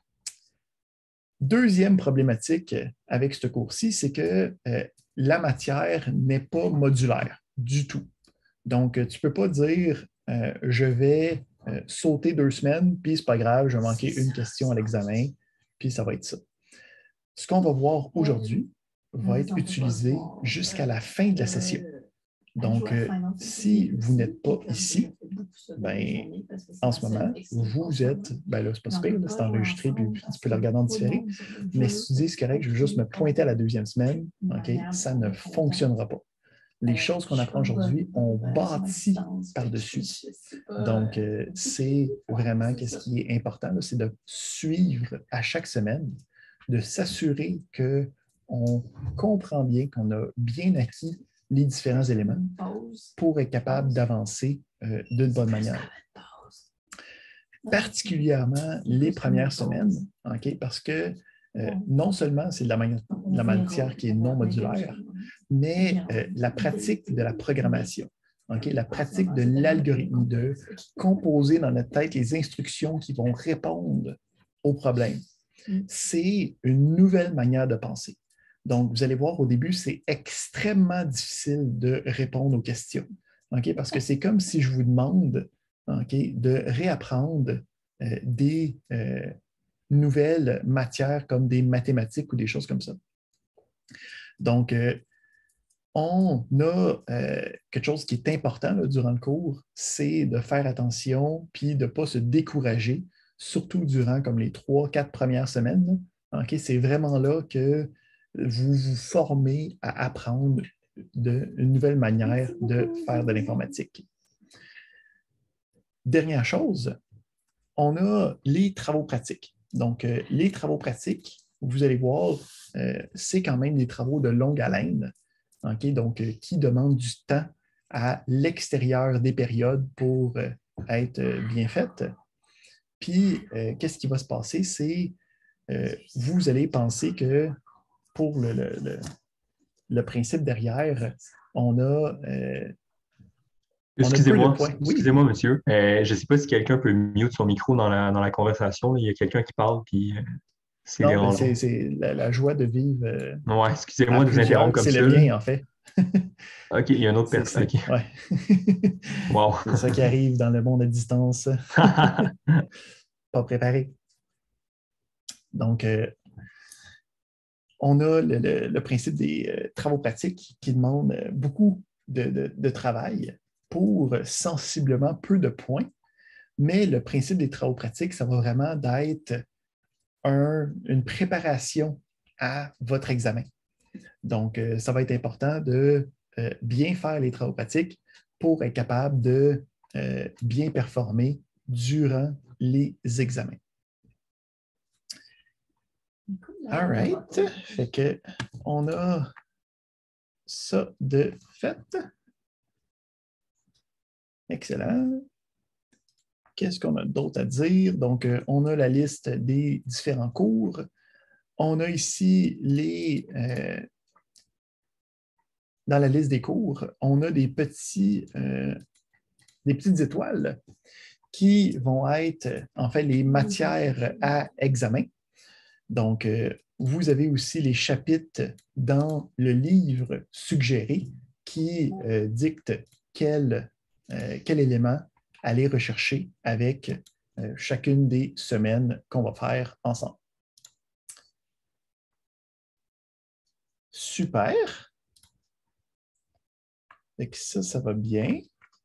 [SPEAKER 1] Deuxième problématique avec ce cours-ci, c'est que la matière n'est pas modulaire du tout. Donc, tu ne peux pas dire je vais sauter 2 semaines, puis c'est pas grave, je vais manquer une question à l'examen, puis ça va être ça. Ce qu'on va voir aujourd'hui va être utilisé jusqu'à la fin de la session. Donc, si vous n'êtes pas ici, ben, en ce moment, vous êtes, ben là, c'est pas super, c'est enregistré, puis tu peux le regarder en différé, mais si tu dis c'est correct, je veux juste me pointer à la 2e semaine, okay, ça ne fonctionnera pas. les choses qu'on apprend aujourd'hui, on bâtit par-dessus. Donc, c'est vraiment ce qui est important, là, c'est de suivre à chaque semaine, de s'assurer qu'on comprend bien, qu'on a bien acquis les différents éléments pour être capable d'avancer d'une bonne manière. Particulièrement les premières semaines, okay, parce que non seulement c'est de la matière qui est non modulaire, mais la pratique de la programmation, okay, la pratique de l'algorithme, de composer dans notre tête les instructions qui vont répondre aux problèmes. C'est une nouvelle manière de penser. Donc, vous allez voir, au début, c'est extrêmement difficile de répondre aux questions, okay, parce que c'est comme si je vous demande, okay, de réapprendre des nouvelles matières comme des mathématiques ou des choses comme ça. Donc, on a quelque chose qui est important là, durant le cours, c'est de faire attention puis de ne pas se décourager, surtout durant comme les 3-4 premières semaines. Okay? C'est vraiment là que vous vous formez à apprendre une nouvelle manière de faire de l'informatique. Dernière chose, on a les travaux pratiques. Donc, les travaux pratiques, vous allez voir, c'est quand même des travaux de longue haleine, okay? Donc, qui demandent du temps à l'extérieur des périodes pour être bien faites. Puis, qu'est-ce qui va se passer? C'est, vous allez penser que pour le principe derrière, on a...
[SPEAKER 8] Excusez-moi, monsieur. Je ne sais pas si quelqu'un peut mute son micro dans la conversation. Là. Il y a quelqu'un qui parle, puis c'est dérangeant.
[SPEAKER 1] C'est la joie de vivre.
[SPEAKER 8] Ouais, excusez-moi de vous interrompre comme ça.
[SPEAKER 1] C'est le mien, en fait.
[SPEAKER 8] OK, il y a une autre personne. Okay.
[SPEAKER 1] Ouais.
[SPEAKER 8] Wow.
[SPEAKER 1] C'est ça qui arrive dans le monde à distance. Pas préparé. Donc, on a le principe des travaux pratiques qui demandent beaucoup de travail pour sensiblement peu de points, mais le principe des travaux pratiques, ça va vraiment d'être une préparation à votre examen. Donc, ça va être important de bien faire les travaux pratiques pour être capable de bien performer durant les examens. All right. Fait que on a ça de fait. Excellent. Qu'est-ce qu'on a d'autre à dire? Donc, on a la liste des différents cours. On a ici dans la liste des cours, on a des petites étoiles qui vont être, en fait, les matières à examen. Donc, vous avez aussi les chapitres dans le livre suggéré qui dictent quel élément aller rechercher avec chacune des semaines qu'on va faire ensemble. Super. Et ça va bien.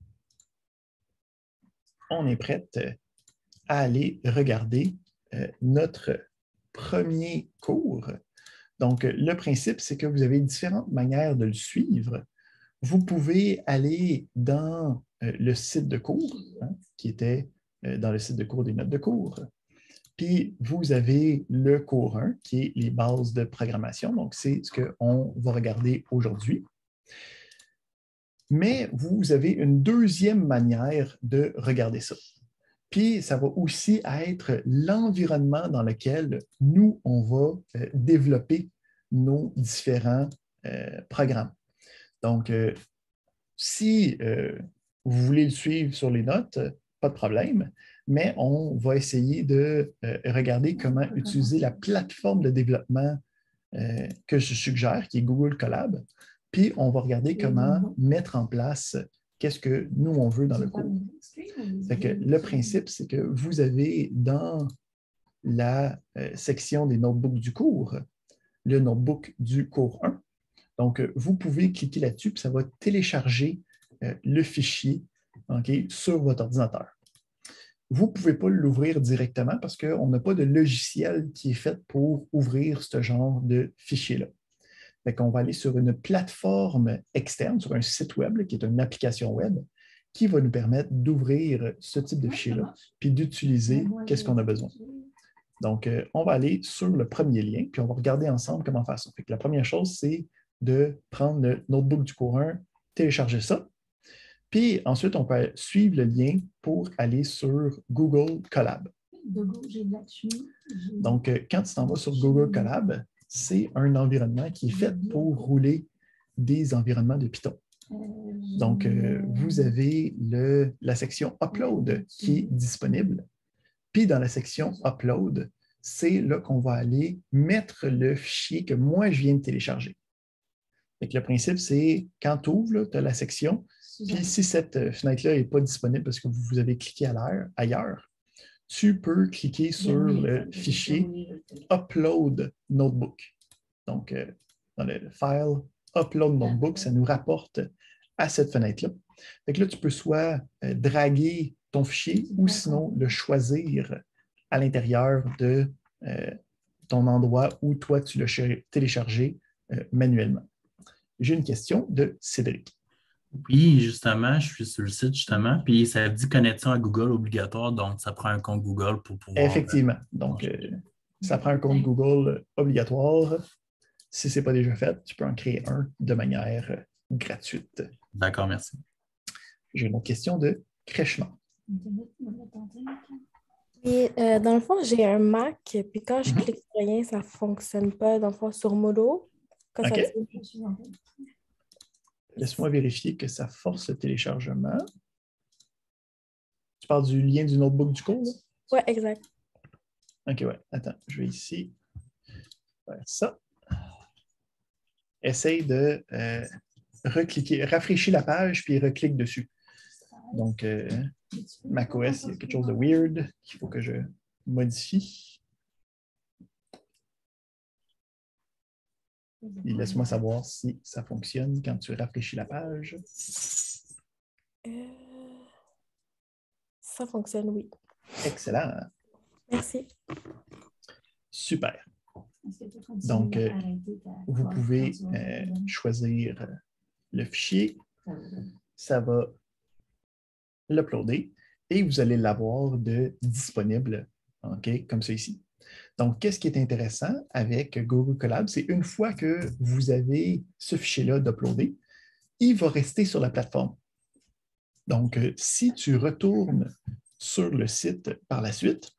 [SPEAKER 1] On est prête à aller regarder notre premier cours. Donc, le principe, c'est que vous avez différentes manières de le suivre. Vous pouvez aller dans le site de cours, qui était dans le site de cours des notes de cours. Puis, vous avez le cours 1, qui est les bases de programmation. Donc, c'est ce qu'on va regarder aujourd'hui. Mais vous avez une deuxième manière de regarder ça. Puis, ça va aussi être l'environnement dans lequel nous, on va développer nos différents programmes. Donc, si vous voulez le suivre sur les notes, pas de problème, mais on va essayer de regarder comment utiliser la plateforme de développement que je suggère, qui est Google Colab, puis on va regarder comment mettre en place qu'est-ce que nous, on veut dans le cours. Fait que le principe, c'est que vous avez dans la section des notebooks du cours, le notebook du cours 1. Donc, vous pouvez cliquer là-dessus, puis ça va télécharger le fichier, okay, sur votre ordinateur. Vous ne pouvez pas l'ouvrir directement parce qu'on n'a pas de logiciel qui est fait pour ouvrir ce genre de fichier-là. Fait qu'on va aller sur une plateforme externe, sur un site web, qui est une application web, qui va nous permettre d'ouvrir ce type de fichier-là, puis d'utiliser qu'est-ce qu'on a besoin. Donc, on va aller sur le premier lien, puis on va regarder ensemble comment faire ça. Fait que la première chose, c'est de prendre le notebook du cours 1, télécharger ça. Puis ensuite, on peut suivre le lien pour aller sur Google Colab. Donc, quand tu t'en vas sur Google Colab, c'est un environnement qui est fait pour rouler des environnements de Python. Donc, vous avez la section Upload qui est disponible. Puis dans la section Upload, c'est là qu'on va aller mettre le fichier que moi, je viens de télécharger. Donc, le principe, c'est quand tu ouvres, tu as la section, puis si cette fenêtre-là n'est pas disponible parce que vous avez cliqué ailleurs, tu peux cliquer sur le fichier Upload Notebook. Donc, dans le file Upload Notebook, ça nous rapporte à cette fenêtre-là. Donc là, tu peux soit draguer ton fichier ou sinon le choisir à l'intérieur de ton endroit où toi, tu l'as téléchargé manuellement. J'ai une question de Cédric.
[SPEAKER 5] Oui, justement, je suis sur le site, justement, puis ça dit connexion à Google obligatoire, donc ça prend un compte Google pour pouvoir...
[SPEAKER 1] Effectivement. Donc, ça prend un compte Google obligatoire. Si ce n'est pas déjà fait, tu peux en créer un de manière gratuite.
[SPEAKER 5] D'accord, merci.
[SPEAKER 1] J'ai une autre question de Crèchement.
[SPEAKER 3] Et dans le fond, j'ai un Mac, puis quand je clique sur rien, ça ne fonctionne pas. Dans le fond, sur Modo, quand ça dit...
[SPEAKER 1] Laisse-moi vérifier que ça force le téléchargement. Tu parles du lien du notebook du cours?
[SPEAKER 3] Oui, exact.
[SPEAKER 1] OK, ouais. Attends, je vais ici faire ça. Essaye de recliquer, rafraîchir la page, puis reclique dessus. Donc, macOS, il y a quelque chose de weird qu'il faut que je modifie. Et laisse-moi savoir si ça fonctionne quand tu rafraîchis la page.
[SPEAKER 3] Ça fonctionne, oui.
[SPEAKER 1] Excellent.
[SPEAKER 3] Merci.
[SPEAKER 1] Super. Donc, vous pouvez choisir le fichier. Ça va l'uploader et vous allez l'avoir de disponible, OK, comme ça ici. Donc, qu'est-ce qui est intéressant avec Google Colab, c'est une fois que vous avez ce fichier-là d'uploader, il va rester sur la plateforme. Donc, si tu retournes sur le site par la suite,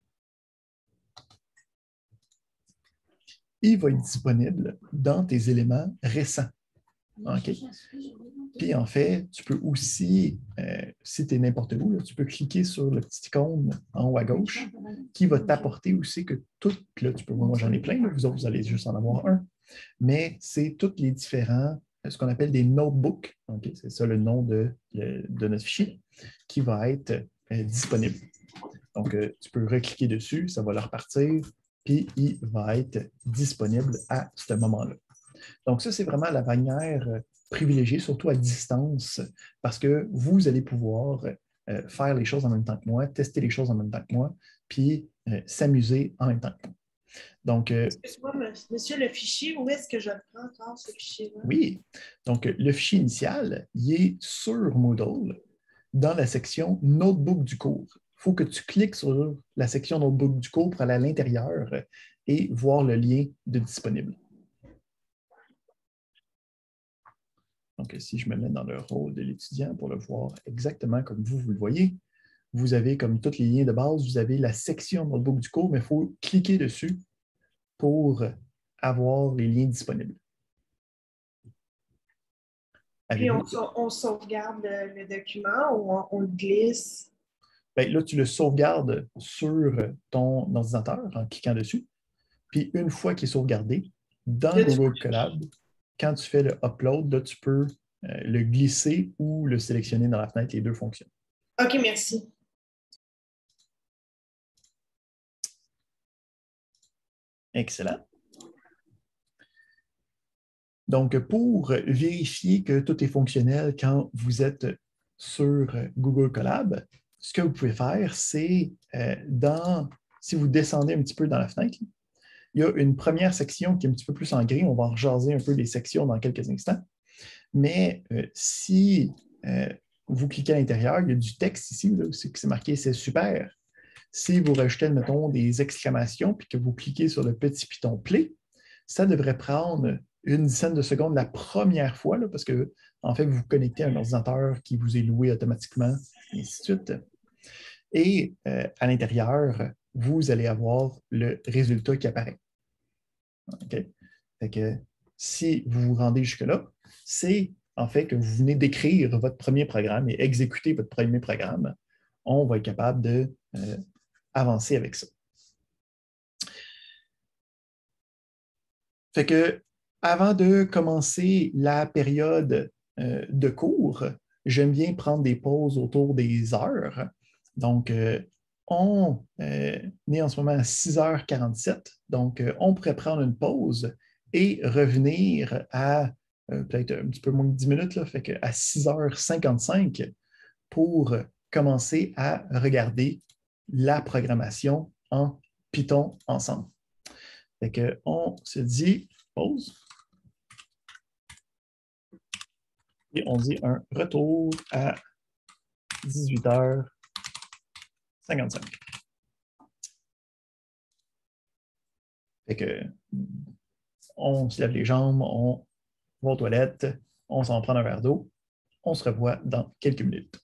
[SPEAKER 1] il va être disponible dans tes éléments récents. OK? Puis, en fait, tu peux aussi, si tu es n'importe où, là, tu peux cliquer sur le petit icône en haut à gauche qui va t'apporter aussi que toutes, là, moi j'en ai plein, là, vous autres, vous allez juste en avoir un, mais c'est tous les différents, ce qu'on appelle des notebooks, okay? C'est ça le nom de notre fichier, qui va être disponible. Donc, tu peux recliquer dessus, ça va le repartir, puis il va être disponible à ce moment-là. Donc, ça, c'est vraiment la manière privilégiée, surtout à distance, parce que vous allez pouvoir faire les choses en même temps que moi, tester les choses en même temps que moi, puis s'amuser en même temps que moi. Donc,
[SPEAKER 9] excuse-moi, monsieur, le fichier, où est-ce que je le prends quand ce fichier-là?
[SPEAKER 1] Oui. Donc, le fichier initial, il est sur Moodle dans la section Notebook du cours. Il faut que tu cliques sur la section Notebook du cours pour aller à l'intérieur et voir le lien de disponible. Donc, si je me mets dans le rôle de l'étudiant pour le voir exactement comme vous le voyez, vous avez comme tous les liens de base, vous avez la section Notebook du cours, mais il faut cliquer dessus pour avoir les liens disponibles.
[SPEAKER 9] Puis on sauvegarde le document ou on le glisse?
[SPEAKER 1] Bien, là, tu le sauvegardes sur ton ordinateur en cliquant dessus. Puis une fois qu'il est sauvegardé, dans Google Colab, quand tu fais le upload, là, tu peux le glisser ou le sélectionner dans la fenêtre. Les deux fonctionnent.
[SPEAKER 9] OK, merci.
[SPEAKER 1] Excellent. Donc, pour vérifier que tout est fonctionnel quand vous êtes sur Google Colab, ce que vous pouvez faire, c'est si vous descendez un petit peu dans la fenêtre, Il y a une première section qui est un petit peu plus en gris. On va en rejaser un peu les sections dans quelques instants. Mais si vous cliquez à l'intérieur, il y a du texte ici, là, c'est marqué « C'est super ». Si vous rajoutez, mettons, des exclamations puis que vous cliquez sur le petit piton Play, ça devrait prendre une dizaine de secondes la première fois, là, parce que, en fait, vous vous connectez à un ordinateur qui vous est loué automatiquement, et ainsi de suite. Et à l'intérieur, vous allez avoir le résultat qui apparaît. OK? Fait que si vous vous rendez jusque-là, c'est en fait que vous venez d'écrire votre premier programme et exécuter votre premier programme. On va être capable de avancer avec ça. Fait que avant de commencer la période de cours, j'aime bien prendre des pauses autour des heures. Donc, on est en ce moment à 6h47. Donc, on pourrait prendre une pause et revenir à peut-être un petit peu moins de 10 minutes, là, fait qu'à 6h55 pour commencer à regarder la programmation en Python ensemble. Fait qu'on se dit pause. Et on dit un retour à 18h55. Fait que on se lève les jambes, on va aux toilettes, on s'en prend un verre d'eau. On se revoit dans quelques minutes.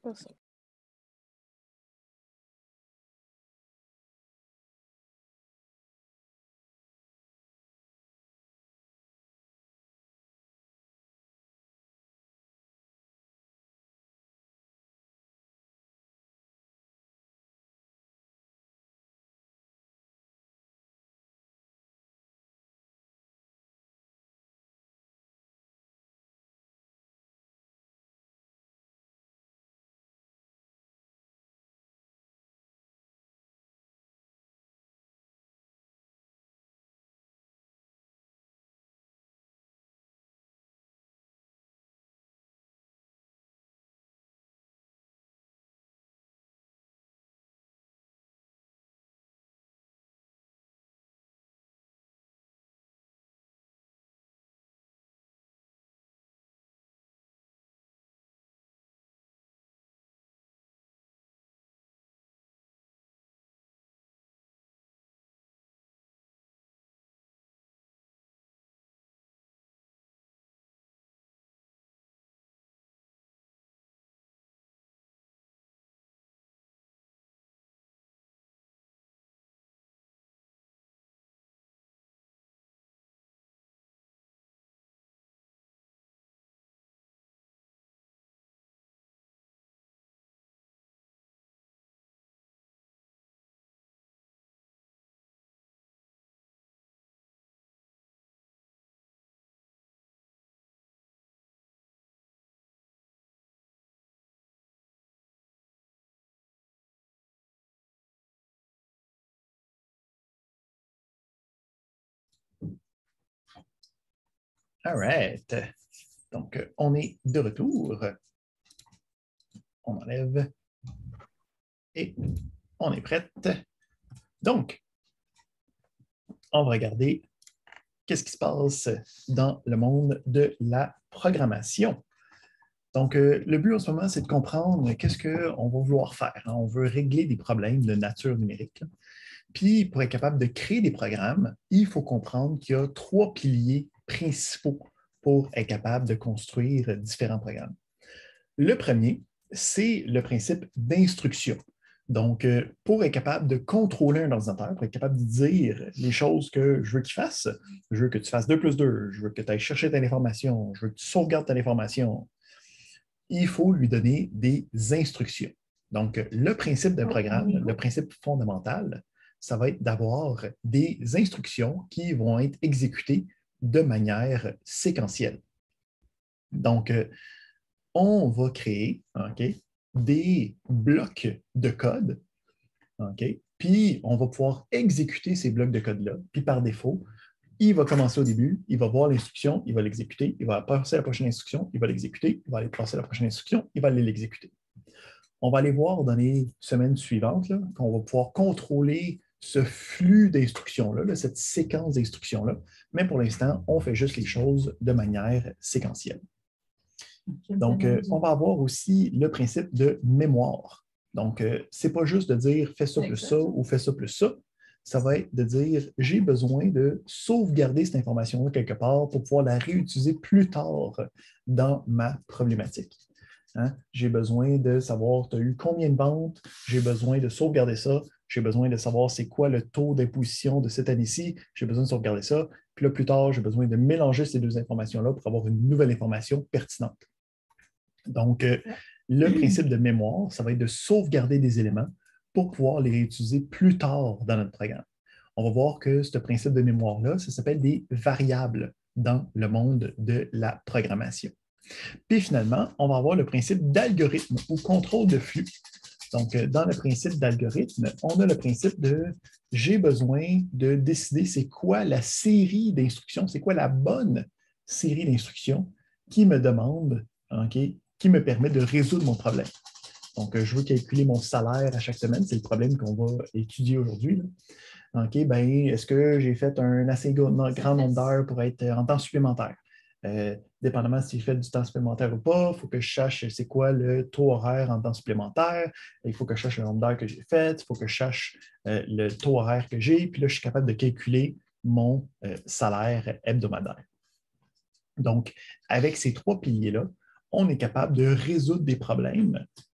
[SPEAKER 4] pas ça.
[SPEAKER 1] All right. Donc, on est de retour. On enlève. Et on est prête. Donc, on va regarder qu'est-ce qui se passe dans le monde de la programmation. Donc, le but en ce moment, c'est de comprendre qu'est-ce qu'on va vouloir faire. On veut régler des problèmes de nature numérique. Puis, pour être capable de créer des programmes, il faut comprendre qu'il y a 3 piliers principaux pour être capable de construire différents programmes. Le premier, c'est le principe d'instruction. Donc, pour être capable de contrôler un ordinateur, pour être capable de dire les choses que je veux qu'il fasse, je veux que tu fasses 2 plus 2, je veux que tu ailles chercher telle information, je veux que tu sauvegardes telle information, il faut lui donner des instructions. Donc, le principe d'un programme, le principe fondamental, ça va être d'avoir des instructions qui vont être exécutées de manière séquentielle. Donc, on va créer des blocs de code, puis on va pouvoir exécuter ces blocs de code-là. Puis par défaut, il va commencer au début, il va voir l'instruction, il va l'exécuter, il va passer à la prochaine instruction, il va l'exécuter, il va aller passer à la prochaine instruction, il va aller l'exécuter. On va aller voir dans les semaines suivantes qu'on va pouvoir contrôler ce flux d'instructions-là, cette séquence d'instructions-là, mais pour l'instant, on fait juste les choses de manière séquentielle. Donc, on va avoir aussi le principe de mémoire. Donc, ce n'est pas juste de dire « fais ça plus ça » ou « fais ça plus ça ». Ça va être de dire « j'ai besoin de sauvegarder cette information-là quelque part pour pouvoir la réutiliser plus tard dans ma problématique. » J'ai besoin de savoir, tu as eu combien de ventes, j'ai besoin de sauvegarder ça, j'ai besoin de savoir c'est quoi le taux d'imposition de cette année-ci, j'ai besoin de sauvegarder ça. Puis là, plus tard, j'ai besoin de mélanger ces 2 informations-là pour avoir une nouvelle information pertinente. Donc, le principe de mémoire, ça va être de sauvegarder des éléments pour pouvoir les réutiliser plus tard dans notre programme. On va voir que ce principe de mémoire-là, ça s'appelle des variables dans le monde de la programmation. Puis finalement, on va avoir le principe d'algorithme ou contrôle de flux. Donc, dans le principe d'algorithme, on a le principe de j'ai besoin de décider c'est quoi la série d'instructions, c'est quoi la bonne série d'instructions qui me demande, qui me permet de résoudre mon problème. Donc, je veux calculer mon salaire à chaque semaine, c'est le problème qu'on va étudier aujourd'hui. Est-ce que j'ai fait un assez grand nombre d'heures pour être en temps supplémentaire? Dépendamment si j'ai fait du temps supplémentaire ou pas, il faut que je sache c'est quoi le taux horaire en temps supplémentaire, il faut que je sache le nombre d'heures que j'ai faites, il faut que je sache le taux horaire que j'ai, puis là, je suis capable de calculer mon salaire hebdomadaire. Donc, avec ces 3 piliers-là, on est capable de résoudre des problèmes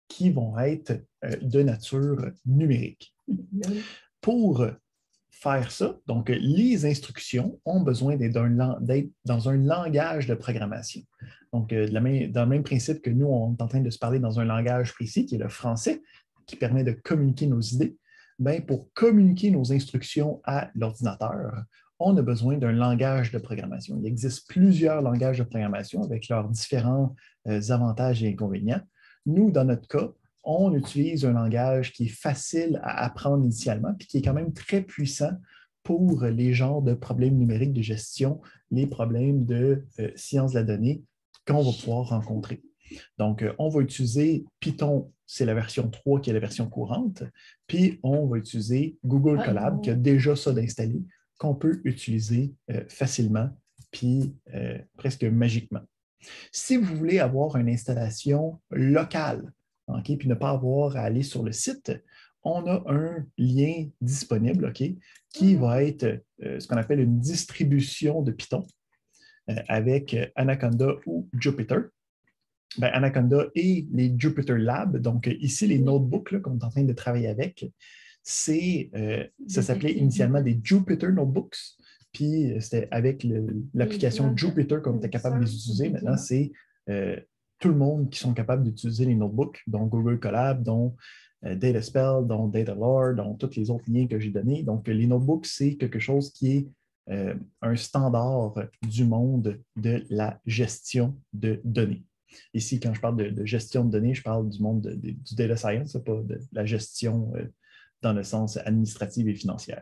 [SPEAKER 1] qui vont être de nature numérique. Pour faire ça, donc les instructions ont besoin d'être dans un langage de programmation. Donc, dans le même principe que nous, on est en train de se parler dans un langage précis, qui est le français, qui permet de communiquer nos idées, bien, pour communiquer nos instructions à l'ordinateur, on a besoin d'un langage de programmation. Il existe plusieurs langages de programmation avec leurs différents avantages et inconvénients. Nous, dans notre cas, on utilise un langage qui est facile à apprendre initialement, puis qui est quand même très puissant pour les genres de problèmes numériques de gestion, les problèmes de sciences de la donnée qu'on va pouvoir rencontrer. Donc, on va utiliser Python, c'est la version 3 qui est la version courante, puis on va utiliser Google Colab qui a déjà ça d'installé, qu'on peut utiliser facilement, puis presque magiquement. Si vous voulez avoir une installation locale, okay, puis ne pas avoir à aller sur le site, on a un lien disponible, okay, qui va être ce qu'on appelle une distribution de Python avec Anaconda ou Jupyter. Bien, Anaconda et les Jupyter Lab, donc ici, les notebooks qu'on est en train de travailler avec, ça s'appelait initialement des Jupyter Notebooks, puis c'était avec l'application Jupyter qu'on était capable de les utiliser. Maintenant, c'est tout le monde qui sont capables d'utiliser les notebooks, dont Google Colab, dont Dataspell, dont Datalore, dont tous les autres liens que j'ai donnés. Donc, les notebooks, c'est quelque chose qui est un standard du monde de la gestion de données. Ici, quand je parle de gestion de données, je parle du monde du data science, pas de la gestion dans le sens administratif et financier.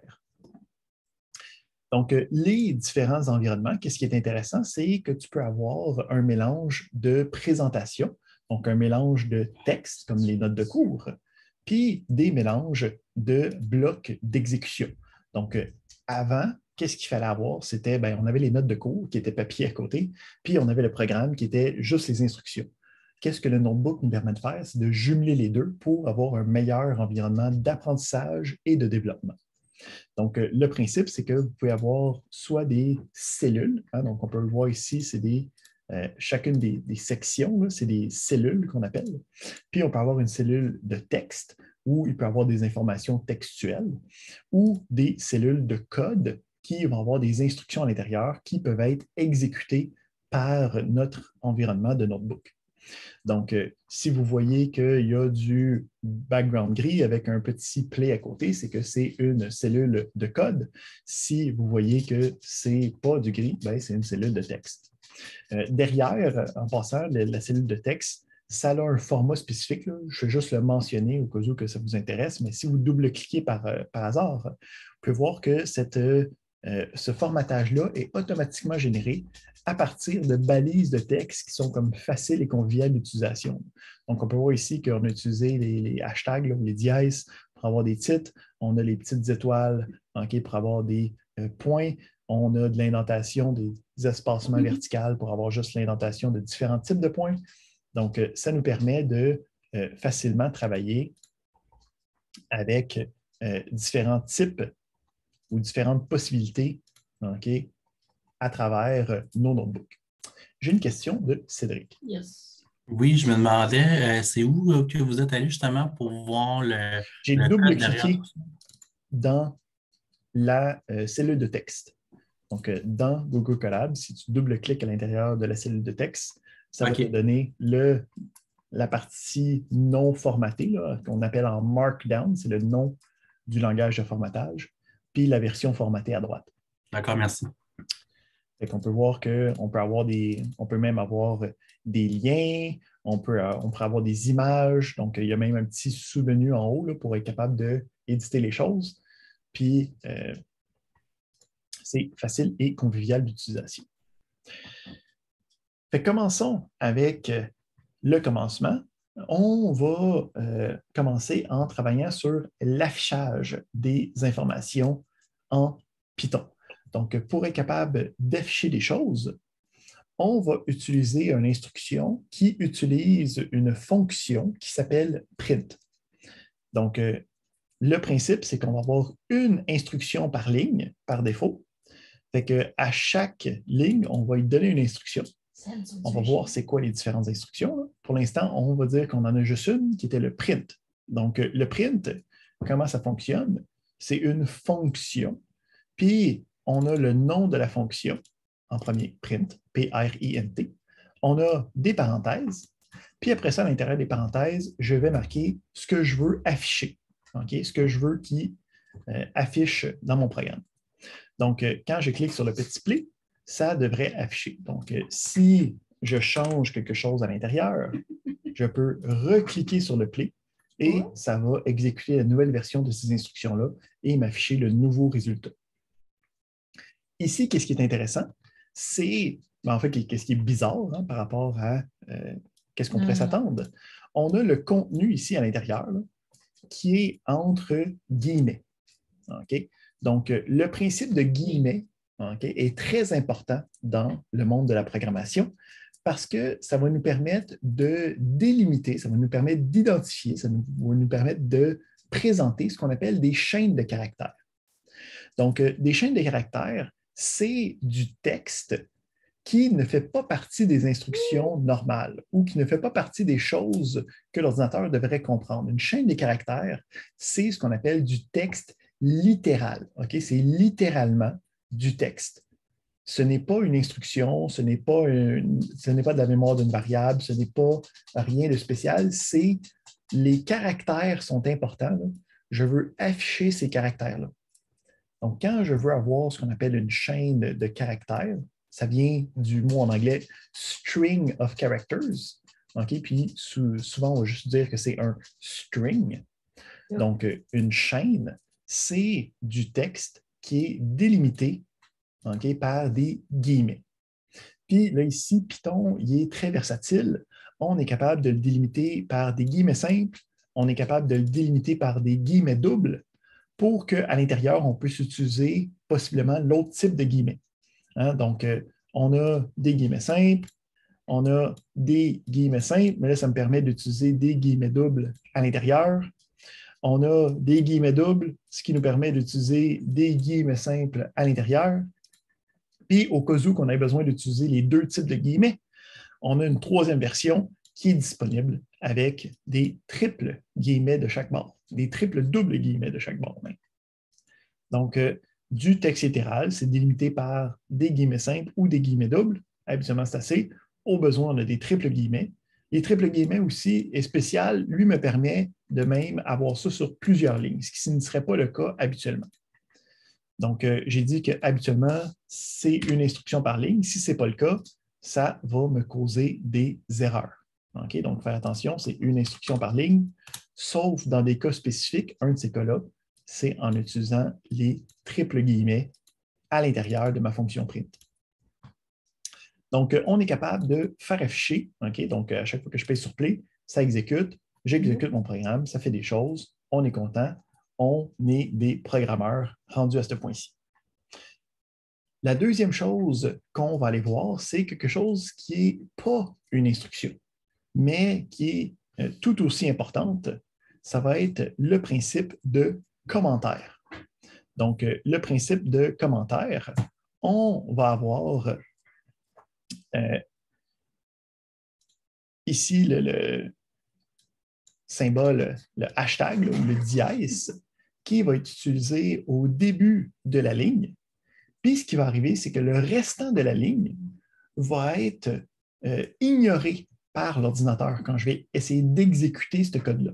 [SPEAKER 1] Donc, les différents environnements, qu'est-ce qui est intéressant, c'est que tu peux avoir un mélange de présentation, donc un mélange de texte, comme les notes de cours, puis des mélanges de blocs d'exécution. Donc, avant, qu'est-ce qu'il fallait avoir? C'était, bien, on avait les notes de cours qui étaient papier à côté, puis on avait le programme qui était juste les instructions. Qu'est-ce que le notebook nous permet de faire? C'est de jumeler les deux pour avoir un meilleur environnement d'apprentissage et de développement. Donc, le principe, c'est que vous pouvez avoir soit des cellules, hein, donc on peut le voir ici, c'est chacune des sections, c'est des cellules qu'on appelle. Puis, on peut avoir une cellule de texte où il peut y avoir des informations textuelles ou des cellules de code qui vont avoir des instructions à l'intérieur qui peuvent être exécutées par notre environnement de notebook. Donc, si vous voyez qu'il y a du background gris avec un petit play à côté, c'est que c'est une cellule de code. Si vous voyez que ce n'est pas du gris, ben, c'est une cellule de texte. Derrière, en passant, la cellule de texte, ça a un format spécifique. Là. Je vais juste le mentionner au cas où que ça vous intéresse, mais si vous double-cliquez par hasard, vous pouvez voir que ce formatage-là est automatiquement généré à partir de balises de texte qui sont comme faciles et conviviales d'utilisation. Donc, on peut voir ici qu'on a utilisé les hashtags, là, ou les dièses pour avoir des titres. On a les petites étoiles pour avoir des points. On a de l'indentation, des espacements verticaux pour avoir juste l'indentation de différents types de points. Donc, ça nous permet de facilement travailler avec différents types ou différentes possibilités à travers nos notebooks. J'ai une question de Cédric.
[SPEAKER 5] Yes. Oui, je me demandais, c'est où que vous êtes allé justement pour voir le...
[SPEAKER 1] J'ai double-cliqué dans la cellule de texte. Donc, dans Google Colab, si tu double-cliques à l'intérieur de la cellule de texte, ça va te donner la partie non formatée, qu'on appelle en Markdown, c'est le nom du langage de formatage, puis la version formatée à droite.
[SPEAKER 5] D'accord, merci.
[SPEAKER 1] On peut voir qu'on peut même avoir des liens, on peut avoir des images, donc il y a même un petit sous-menu en haut là, pour être capable d'éditer les choses. Puis, c'est facile et convivial d'utilisation. Commençons avec le commencement. On va commencer en travaillant sur l'affichage des informations en Python. Donc, pour être capable d'afficher des choses, on va utiliser une instruction qui utilise une fonction qui s'appelle print. Donc, le principe, c'est qu'on va avoir une instruction par ligne, par défaut. Fait qu'à chaque ligne, on va lui donner une instruction. On va voir c'est quoi les différentes instructions, là. Pour l'instant, on va dire qu'on en a juste une qui était le print. Donc, le print, comment ça fonctionne? C'est une fonction. Puis, on a le nom de la fonction en premier, print, P-R-I-N-T. On a des parenthèses. Puis après ça, à l'intérieur des parenthèses, je vais marquer ce que je veux afficher. Okay? Ce que je veux qui affiche dans mon programme. Donc, quand je clique sur le petit play, ça devrait afficher. Donc, si je change quelque chose à l'intérieur, je peux recliquer sur le play et ça va exécuter la nouvelle version de ces instructions-là et m'afficher le nouveau résultat. Ici, qu'est-ce qui est intéressant? C'est, en fait, qu'est-ce qui est bizarre par rapport à qu'est-ce qu'on pourrait s'attendre? On a le contenu ici à l'intérieur qui est entre guillemets. Okay? Donc, le principe de guillemets est très important dans le monde de la programmation parce que ça va nous permettre de délimiter, ça va nous permettre d'identifier, ça va nous permettre de présenter ce qu'on appelle des chaînes de caractères. Donc, des chaînes de caractères, c'est du texte qui ne fait pas partie des instructions normales ou qui ne fait pas partie des choses que l'ordinateur devrait comprendre. Une chaîne de caractères, c'est ce qu'on appelle du texte littéral. Okay? C'est littéralement du texte. Ce n'est pas une instruction, ce n'est pas de la mémoire d'une variable, ce n'est pas rien de spécial, c'est les caractères sont importants. Là. Je veux afficher ces caractères-là. Donc, quand je veux avoir ce qu'on appelle une chaîne de caractères, ça vient du mot en anglais string of characters. Okay? Puis souvent, on va juste dire que c'est un string. Donc, une chaîne, c'est du texte qui est délimité par des guillemets. Puis là, ici, Python, il est très versatile. On est capable de le délimiter par des guillemets simples, on est capable de le délimiter par des guillemets doubles pour qu'à l'intérieur, on puisse utiliser possiblement l'autre type de guillemets. Donc, on a des guillemets simples, on a des guillemets simples, mais là, ça me permet d'utiliser des guillemets doubles à l'intérieur. On a des guillemets doubles, ce qui nous permet d'utiliser des guillemets simples à l'intérieur. Puis, au cas où on ait besoin d'utiliser les deux types de guillemets, on a une troisième version qui est disponible avec des triples guillemets de chaque bord, des triples doubles guillemets de chaque bord. Donc, du texte littéral, c'est délimité par des guillemets simples ou des guillemets doubles. Habituellement, c'est assez. Au besoin, on a des triples guillemets. Les triples guillemets aussi est spécial, lui me permet de même avoir ça sur plusieurs lignes, ce qui ne serait pas le cas habituellement. Donc, j'ai dit qu'habituellement, c'est une instruction par ligne. Si ce n'est pas le cas, ça va me causer des erreurs. Okay? Donc, faire attention, c'est une instruction par ligne, sauf dans des cas spécifiques. Un de ces cas-là, c'est en utilisant les triples guillemets à l'intérieur de ma fonction print. Donc, on est capable de faire afficher. Okay? Donc, à chaque fois que je pèse sur Play, ça exécute. J'exécute mon programme, ça fait des choses. On est content. On est des programmeurs rendus à ce point-ci. La deuxième chose qu'on va aller voir, c'est quelque chose qui n'est pas une instruction, mais qui est tout aussi importante. Ça va être le principe de commentaire. Donc, le principe de commentaire, on va avoir ici le symbole, le hashtag ou le dièse, qui va être utilisé au début de la ligne. Puis, ce qui va arriver, c'est que le restant de la ligne va être ignoré par l'ordinateur quand je vais essayer d'exécuter ce code-là.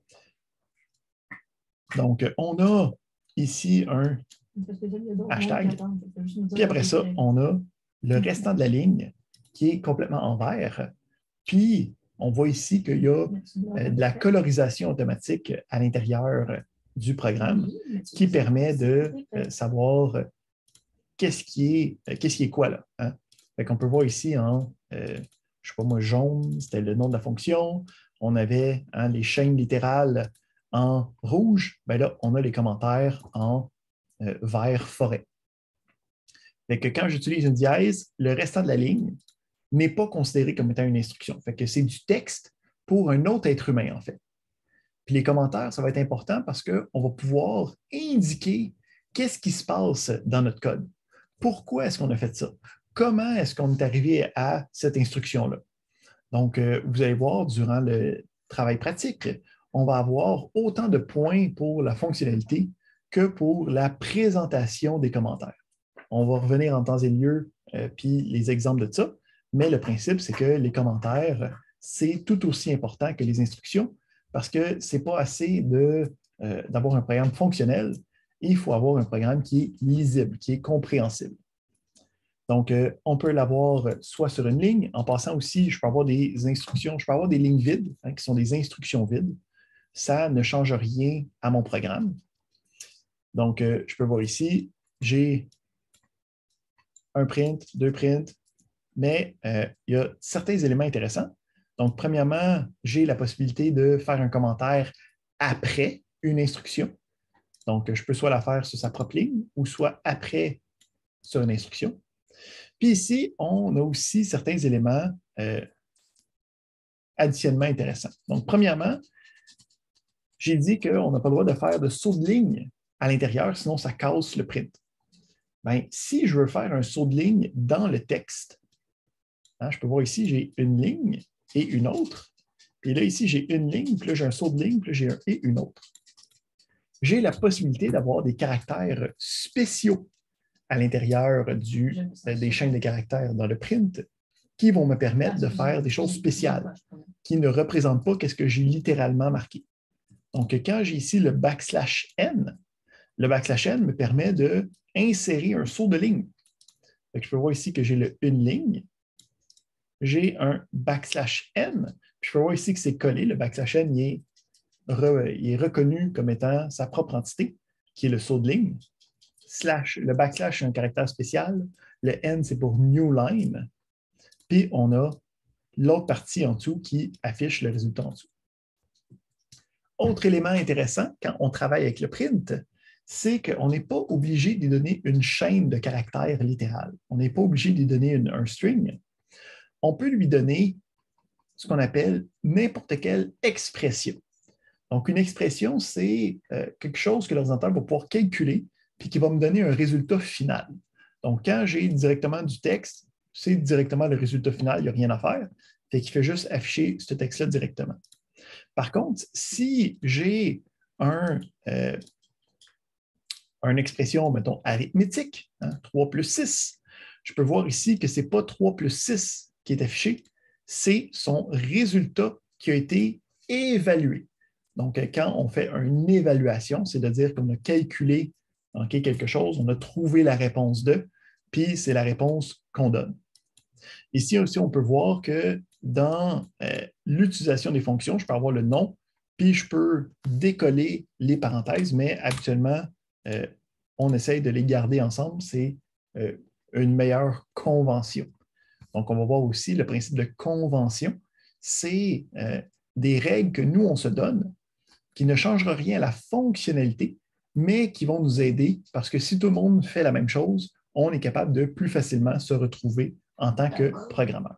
[SPEAKER 1] Donc, on a ici un hashtag, puis après ça, on a le restant de la ligne qui est complètement en vert. Puis, on voit ici qu'il y a de la colorisation automatique à l'intérieur du programme qui permet de savoir qu'est-ce qui est quoi là. Hein? Fait qu'on peut voir ici en, je ne sais pas moi, jaune, c'était le nom de la fonction. On avait les chaînes littérales en rouge. Bien là, on a les commentaires en vert forêt. Fait que quand j'utilise une dièse, le restant de la ligne n'est pas considéré comme étant une instruction. Fait que c'est du texte pour un autre être humain, en fait. Puis les commentaires, ça va être important parce qu'on va pouvoir indiquer qu'est-ce qui se passe dans notre code. Pourquoi est-ce qu'on a fait ça? comment est-ce qu'on est arrivé à cette instruction-là? Donc, vous allez voir, durant le travail pratique, on va avoir autant de points pour la fonctionnalité que pour la présentation des commentaires. On va revenir en temps et lieu, puis les exemples de ça, mais le principe, c'est que les commentaires, c'est tout aussi important que les instructions parce que ce n'est pas assez d'avoir un programme fonctionnel, il faut avoir un programme qui est lisible, qui est compréhensible. Donc, on peut l'avoir soit sur une ligne. En passant aussi, je peux avoir des instructions, je peux avoir des lignes vides, qui sont des instructions vides. Ça ne change rien à mon programme. Donc, je peux voir ici, j'ai un print, deux prints, mais il y a certains éléments intéressants. Donc, premièrement, j'ai la possibilité de faire un commentaire après une instruction. Donc, je peux soit la faire sur sa propre ligne ou soit après sur une instruction. Puis ici, on a aussi certains éléments additionnellement intéressants. Donc, premièrement, j'ai dit qu'on n'a pas le droit de faire de saut de ligne à l'intérieur, sinon ça casse le print. Bien, si je veux faire un saut de ligne dans le texte, je peux voir ici, j'ai une ligne et une autre. Puis là, ici, j'ai une ligne, puis là, j'ai un saut de ligne, puis là, j'ai un et une autre. J'ai la possibilité d'avoir des caractères spéciaux à l'intérieur des chaînes de caractères dans le print qui vont me permettre de faire des choses spéciales qui ne représentent pas ce que j'ai littéralement marqué. Donc, quand j'ai ici le \n, le \n me permet d'insérer un saut de ligne. Donc, je peux voir ici que j'ai le une ligne, j'ai un \n, puis je peux voir ici que c'est collé, le \n il est reconnu comme étant sa propre entité, qui est le saut de ligne. Le backslash, c'est un caractère spécial. Le N, c'est pour New Line. Puis, on a l'autre partie en dessous qui affiche le résultat en dessous. Autre élément intéressant, quand on travaille avec le print, c'est qu'on n'est pas obligé de donner une chaîne de caractères littérale. On n'est pas obligé de donner un string. On peut lui donner ce qu'on appelle n'importe quelle expression. Donc, une expression, c'est quelque chose que l'ordinateur va pouvoir calculer puis qui va me donner un résultat final. Donc, quand j'ai directement du texte, c'est directement le résultat final, il n'y a rien à faire. Fait qu'il fait juste afficher ce texte-là directement. Par contre, si j'ai une expression, mettons, arithmétique, 3 plus 6, je peux voir ici que ce n'est pas 3 plus 6 qui est affiché, c'est son résultat qui a été évalué. Donc, quand on fait une évaluation, c'est-à-dire qu'on a calculé quelque chose, on a trouvé la réponse de, puis c'est la réponse qu'on donne. Ici aussi, on peut voir que dans l'utilisation des fonctions, je peux avoir le nom, puis je peux décoller les parenthèses, mais habituellement, on essaye de les garder ensemble. C'est une meilleure convention. Donc, on va voir aussi le principe de convention. C'est des règles que nous, on se donne, qui ne changera rien à la fonctionnalité, mais qui vont nous aider parce que si tout le monde fait la même chose, on est capable de plus facilement se retrouver en tant que programmeur.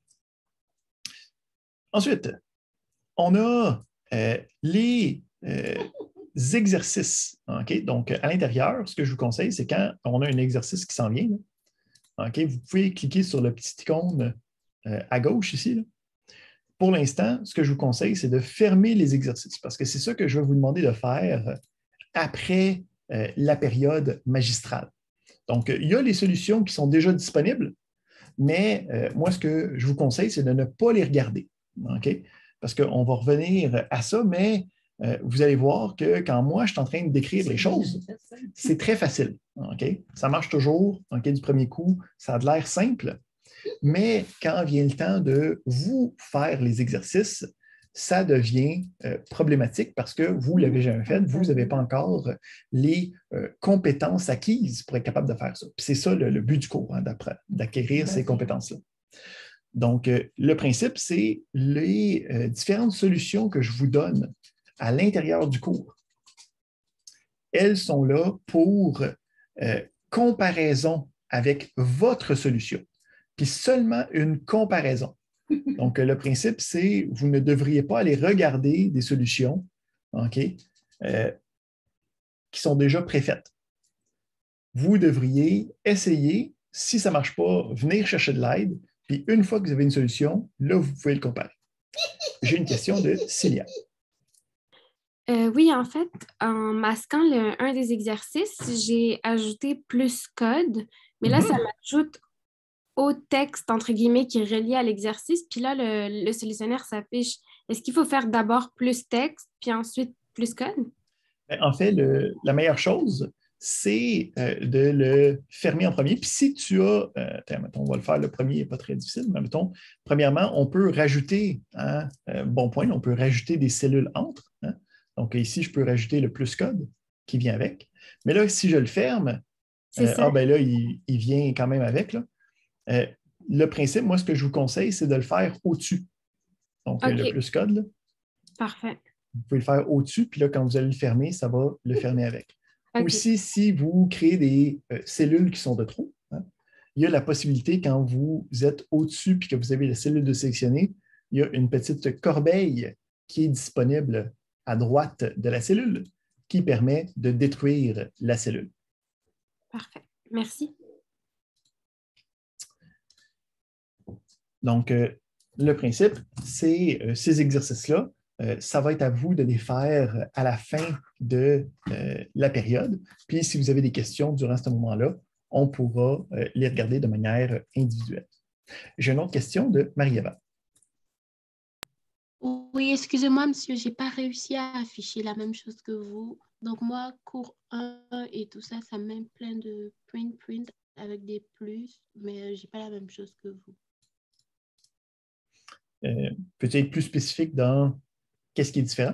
[SPEAKER 1] Ensuite, on a les exercices. Okay? Donc, à l'intérieur, ce que je vous conseille, c'est quand on a un exercice qui s'en vient, okay? Vous pouvez cliquer sur le petit icône à gauche ici. Là. Pour l'instant, ce que je vous conseille, c'est de fermer les exercices parce que c'est ça que je vais vous demander de faire après la période magistrale. Donc, il y a les solutions qui sont déjà disponibles, mais moi, ce que je vous conseille, c'est de ne pas les regarder. Okay? Parce qu'on va revenir à ça, mais vous allez voir que quand moi, je suis en train de décrire les choses, c'est très facile. Okay? Ça marche toujours du premier coup, ça a de l'air simple, mais quand vient le temps de vous faire les exercices, ça devient problématique parce que vous ne l'avez jamais fait, vous n'avez pas encore les compétences acquises pour être capable de faire ça. Puis c'est ça le but du cours, d'acquérir ces compétences-là. Donc, le principe, c'est les différentes solutions que je vous donne à l'intérieur du cours. Elles sont là pour comparaison avec votre solution, puis seulement une comparaison. Donc, le principe, c'est vous ne devriez pas aller regarder des solutions qui sont déjà préfaites. Vous devriez essayer Si ça ne marche pas, venir chercher de l'aide. Puis une fois que vous avez une solution, là, vous pouvez le comparer. J'ai une question de Célia.
[SPEAKER 2] Oui, en fait, en masquant un des exercices, j'ai ajouté plus code, mais là, ça m'ajoute au texte, entre guillemets, qui est relié à l'exercice. Puis là, le solutionnaire s'affiche. Est-ce qu'il faut faire d'abord plus texte, puis ensuite plus code?
[SPEAKER 1] En fait, la meilleure chose, c'est de le fermer en premier. Puis si tu as, mettons, on va le faire, le premier n'est pas très difficile, mais mettons, premièrement, on peut rajouter, bon point, on peut rajouter des cellules entre. Hein? Donc ici, je peux rajouter le plus code qui vient avec. Mais là, si je le ferme, ben là, il vient quand même avec. Là. Le principe, moi, ce que je vous conseille, c'est de le faire au-dessus. Donc, le plus code. Là.
[SPEAKER 2] Parfait.
[SPEAKER 1] Vous pouvez le faire au-dessus, puis là, quand vous allez le fermer, ça va le fermer avec. Aussi, si vous créez des cellules qui sont de trop, hein, il y a la possibilité, quand vous êtes au-dessus puis que vous avez la cellule de sélectionner, il y a une petite corbeille qui est disponible à droite de la cellule qui permet de détruire la cellule.
[SPEAKER 2] Parfait. Merci.
[SPEAKER 1] Donc, le principe, c'est ces exercices-là, ça va être à vous de les faire à la fin de la période. Puis, si vous avez des questions durant ce moment-là, on pourra les regarder de manière individuelle. J'ai une autre question de Marie-Eva.
[SPEAKER 10] Oui, excusez-moi, monsieur, je n'ai pas réussi à afficher la même chose que vous. Donc, moi, cours 1 et tout ça, ça me met plein de print avec des plus, mais je n'ai pas la même chose que vous.
[SPEAKER 1] Peux-tu être plus spécifique dans qu'est-ce qui est différent?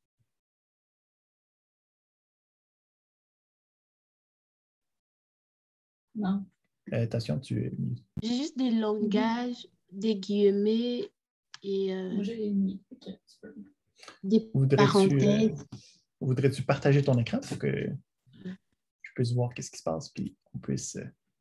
[SPEAKER 10] Non.
[SPEAKER 1] Attention, tu...
[SPEAKER 10] J'ai juste des langages, des guillemets et des parenthèses.
[SPEAKER 1] Voudrais-tu partager ton écran pour que je puisse voir qu'est-ce qui se passe puis qu'on puisse...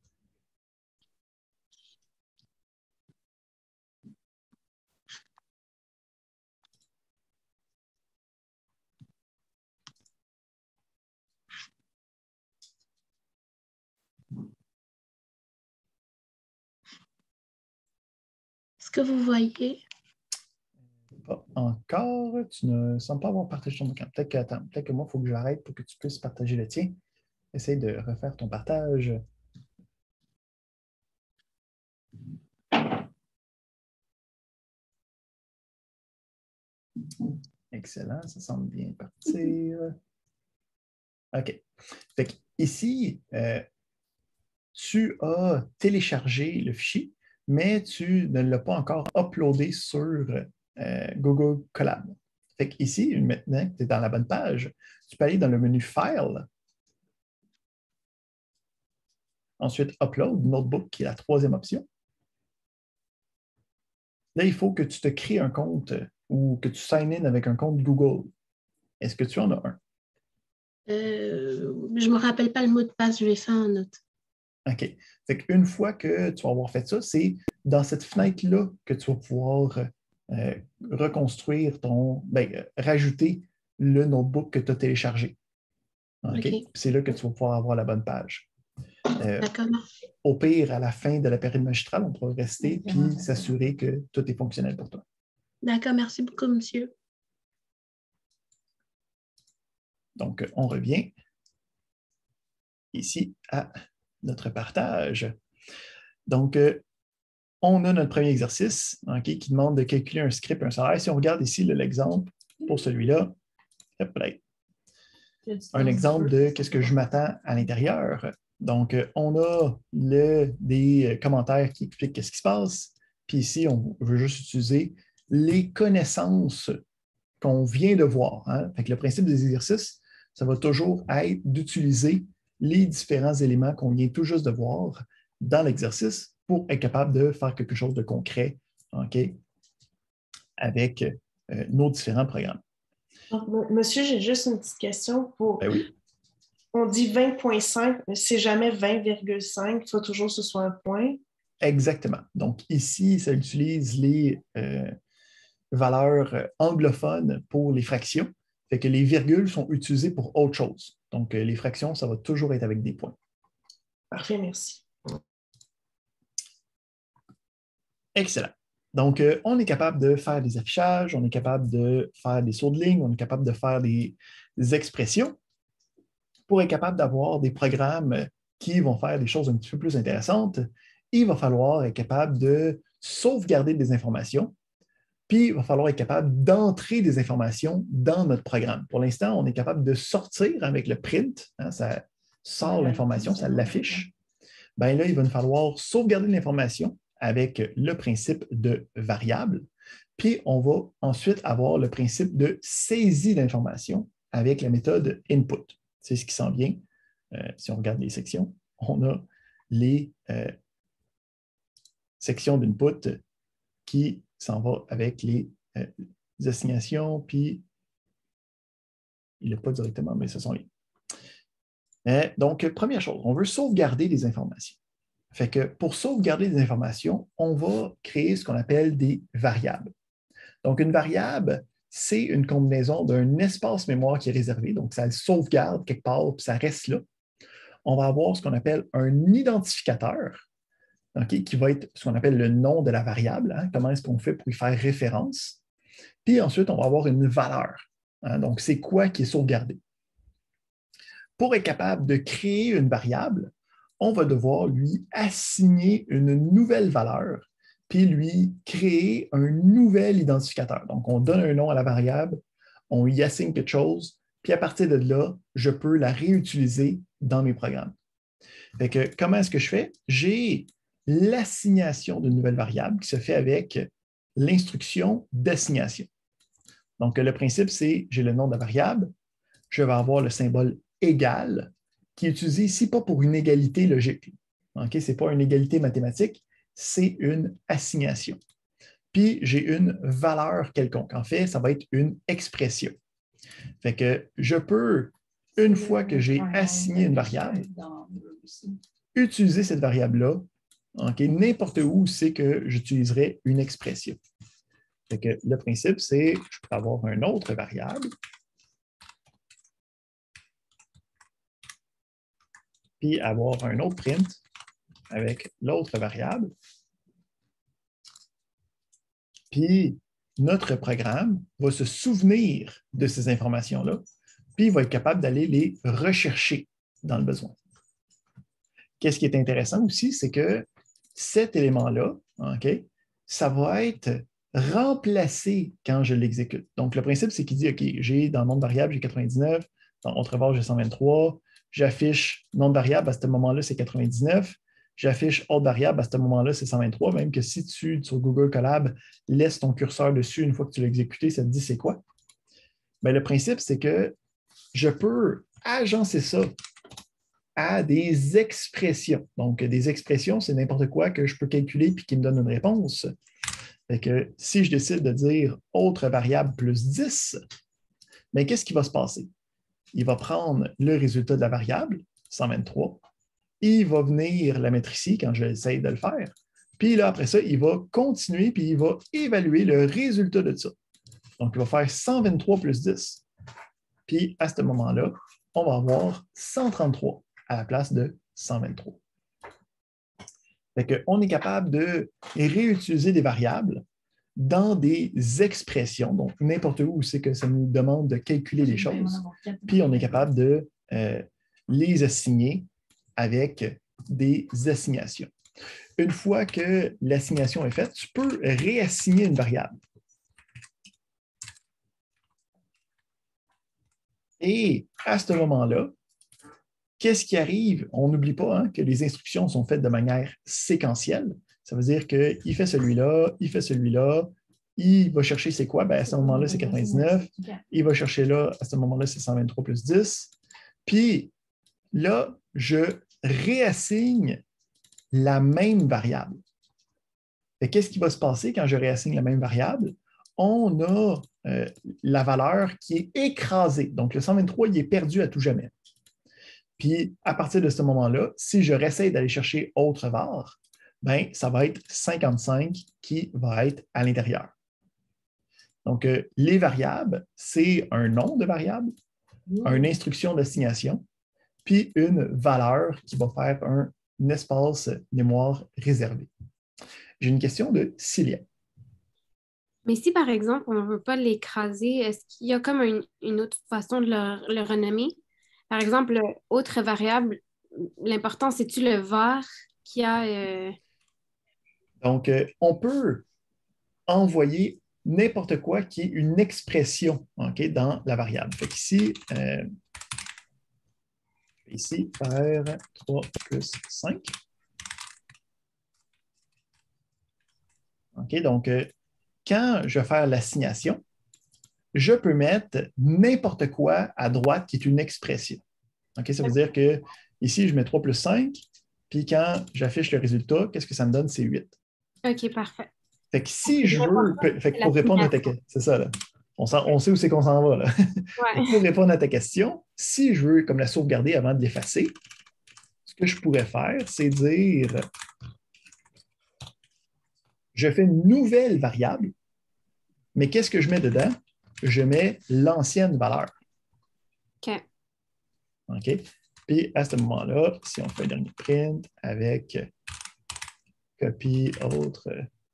[SPEAKER 10] Est-ce que vous voyez?
[SPEAKER 1] Pas encore. Tu ne sembles pas avoir partagé ton écran. Peut-être que moi, il faut que j'arrête pour que tu puisses partager le tien. Essaye de refaire ton partage. Excellent, ça semble bien partir. OK. Fait que ici, tu as téléchargé le fichier, mais tu ne l'as pas encore uploadé sur Google Colab. Fait qu'ici, maintenant que tu es dans la bonne page, tu peux aller dans le menu File. Ensuite, Upload Notebook, qui est la troisième option. Là, il faut que tu te crées un compte ou que tu sign in avec un compte Google. Est-ce que tu en as un?
[SPEAKER 10] Je ne me rappelle pas le mot de passe, je vais faire un autre.
[SPEAKER 1] OK. Fait qu'une fois que tu vas avoir fait ça, c'est dans cette fenêtre-là que tu vas pouvoir reconstruire rajouter le notebook que tu as téléchargé. Okay? C'est là que tu vas pouvoir avoir la bonne page. Au pire, à la fin de la période magistrale, on pourra rester puis s'assurer que tout est fonctionnel pour toi.
[SPEAKER 10] D'accord, merci beaucoup, monsieur.
[SPEAKER 1] Donc, on revient ici à notre partage. Donc, on a notre premier exercice qui demande de calculer un script, un salaire. Si on regarde ici l'exemple pour celui-là, un exemple de qu'est-ce que je m'attends à l'intérieur. Donc, on a des commentaires qui expliquent qu'est-ce qui se passe. Puis ici, on veut juste utiliser les connaissances qu'on vient de voir. Hein? Fait que le principe des exercices, ça va toujours être d'utiliser les différents éléments qu'on vient tout juste de voir dans l'exercice pour être capable de faire quelque chose de concret avec nos différents programmes.
[SPEAKER 9] Monsieur, j'ai juste une petite question pour...
[SPEAKER 1] Ben oui.
[SPEAKER 9] On dit 20,5, mais c'est jamais 20,5, il faut toujours que ce soit un point.
[SPEAKER 1] Exactement. Donc ici, ça utilise les valeurs anglophones pour les fractions. Fait que les virgules sont utilisées pour autre chose. Donc les fractions, ça va toujours être avec des points.
[SPEAKER 9] Parfait, merci.
[SPEAKER 1] Excellent. Donc, on est capable de faire des affichages, on est capable de faire des sauts de ligne, on est capable de faire des expressions pour être capable d'avoir des programmes qui vont faire des choses un petit peu plus intéressantes. Il va falloir être capable de sauvegarder des informations, puis il va falloir être capable d'entrer des informations dans notre programme. Pour l'instant, on est capable de sortir avec le print, hein, ça sort l'information, ça l'affiche. Bien là, il va nous falloir sauvegarder l'information avec le principe de variable, puis on va ensuite avoir le principe de saisie d'information avec la méthode input. C'est ce qui s'en vient. Si on regarde les sections, on a les sections d'input qui s'en vont avec les assignations, puis il n'est pas directement, mais ce sont les. Donc, première chose, on veut sauvegarder des informations. Fait que pour sauvegarder des informations, on va créer ce qu'on appelle des variables. Donc, une variable, c'est une combinaison d'un espace mémoire qui est réservé, donc ça le sauvegarde quelque part, puis ça reste là. On va avoir ce qu'on appelle un identificateur, okay, qui va être ce qu'on appelle le nom de la variable, hein, comment est-ce qu'on fait pour y faire référence. Puis ensuite, on va avoir une valeur. Hein, donc, c'est quoi qui est sauvegardé. Pour être capable de créer une variable, on va devoir lui assigner une nouvelle valeur, puis lui créer un nouvel identificateur. Donc, on donne un nom à la variable, on y assigne quelque chose, puis à partir de là, je peux la réutiliser dans mes programmes. Fait que, comment est-ce que je fais? J'ai l'assignation d'une nouvelle variable qui se fait avec l'instruction d'assignation. Donc, le principe, c'est j'ai le nom de la variable, je vais avoir le symbole égal, qui est utilisé ici pas pour une égalité logique. Okay? Ce n'est pas une égalité mathématique, c'est une assignation. Puis, j'ai une valeur quelconque. En fait, ça va être une expression. Fait que je peux, une fois que j'ai assigné une variable, utiliser cette variable-là, okay, n'importe où c'est que j'utiliserai une expression. Fait que le principe, c'est que je peux avoir une autre variable, puis avoir un autre print avec l'autre variable. Puis notre programme va se souvenir de ces informations-là, puis il va être capable d'aller les rechercher dans le besoin. Qu'est-ce qui est intéressant aussi, c'est que cet élément-là, okay, ça va être remplacé quand je l'exécute. Donc, le principe, c'est qu'il dit, OK, j'ai dans le nom de variable, j'ai 99, dans autre var, j'ai 123, j'affiche nom de variable, à ce moment-là, c'est 99, j'affiche autre variable, à ce moment-là, c'est 123, même que si tu, sur Google Colab, laisses ton curseur dessus une fois que tu l'as exécuté, ça te dit c'est quoi. Bien, le principe, c'est que je peux agencer ça à des expressions. Donc, des expressions, c'est n'importe quoi que je peux calculer puis qui me donne une réponse. Fait que si je décide de dire autre variable plus 10, bien, qu'est-ce qui va se passer? Il va prendre le résultat de la variable, 123, il va venir la mettre ici quand j'essaie de le faire, puis là, après ça, il va continuer puis il va évaluer le résultat de ça. Donc, il va faire 123 plus 10. Puis, à ce moment-là, on va avoir 133 à la place de 123. Fait qu'on est capable de réutiliser des variables dans des expressions, donc n'importe où c'est que ça nous demande de calculer les choses, puis on est capable de les assigner avec des assignations. Une fois que l'assignation est faite, tu peux réassigner une variable. Et à ce moment-là, qu'est-ce qui arrive? On n'oublie pas que les instructions sont faites de manière séquentielle. Ça veut dire qu'il fait celui-là, il fait celui-là, il va chercher c'est quoi? Bien, à ce moment-là, c'est 99. Il va chercher là, à ce moment-là, c'est 123 plus 10. Puis là, je réassigne la même variable. Qu'est-ce qui va se passer quand je réassigne la même variable? On a la valeur qui est écrasée. Donc, le 123, il est perdu à tout jamais. Puis, à partir de ce moment-là, si je réessaye d'aller chercher autre var, bien, ça va être 55 qui va être à l'intérieur. Donc, les variables, c'est un nom de variable, une instruction d'assignation, puis une valeur qui va faire un espace mémoire réservé. J'ai une question de Cilia.
[SPEAKER 2] Mais si, par exemple, on ne veut pas l'écraser, est-ce qu'il y a comme une autre façon de le renommer? Par exemple, autre variable, l'important, c'est-tu le var qui a...
[SPEAKER 1] Donc, on peut envoyer n'importe quoi qui est une expression, OK, dans la variable. Fait qu'ici, faire 3 plus 5. OK, donc, quand je vais faire l'assignation, je peux mettre n'importe quoi à droite qui est une expression. OK, ça veut dire que ici, je mets 3 plus 5, puis quand j'affiche le résultat, qu'est-ce que ça me donne? C'est 8.
[SPEAKER 2] OK, parfait.
[SPEAKER 1] Fait que si je veux, pour répondre à ta question, c'est ça, là. On sait où c'est qu'on s'en va, là.
[SPEAKER 2] Ouais.
[SPEAKER 1] Pour répondre à ta question, si je veux comme la sauvegarder avant de l'effacer, ce que je pourrais faire, c'est dire je fais une nouvelle variable, mais qu'est-ce que je mets dedans? Je mets l'ancienne valeur.
[SPEAKER 2] OK.
[SPEAKER 1] OK? Puis à ce moment-là, si on fait un dernier print avec copie autre,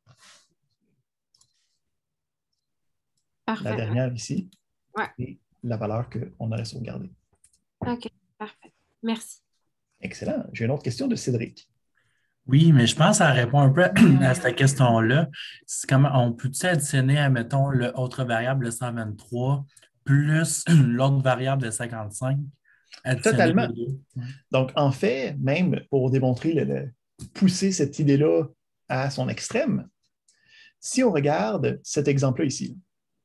[SPEAKER 2] Parfait.
[SPEAKER 1] la dernière ici,
[SPEAKER 2] ouais.
[SPEAKER 1] et la valeur qu'on aurait sauvegardée.
[SPEAKER 2] OK, parfait. Merci.
[SPEAKER 1] Excellent. J'ai une autre question de Cédric.
[SPEAKER 5] Oui, mais je pense que ça répond un peu à cette question-là. C'est comment on peut-tu additionner, admettons, le autre variable de 123 plus l'autre variable de 55?
[SPEAKER 1] Totalement. Donc, en fait, même pour démontrer, pousser cette idée-là à son extrême, si on regarde cet exemple-là ici.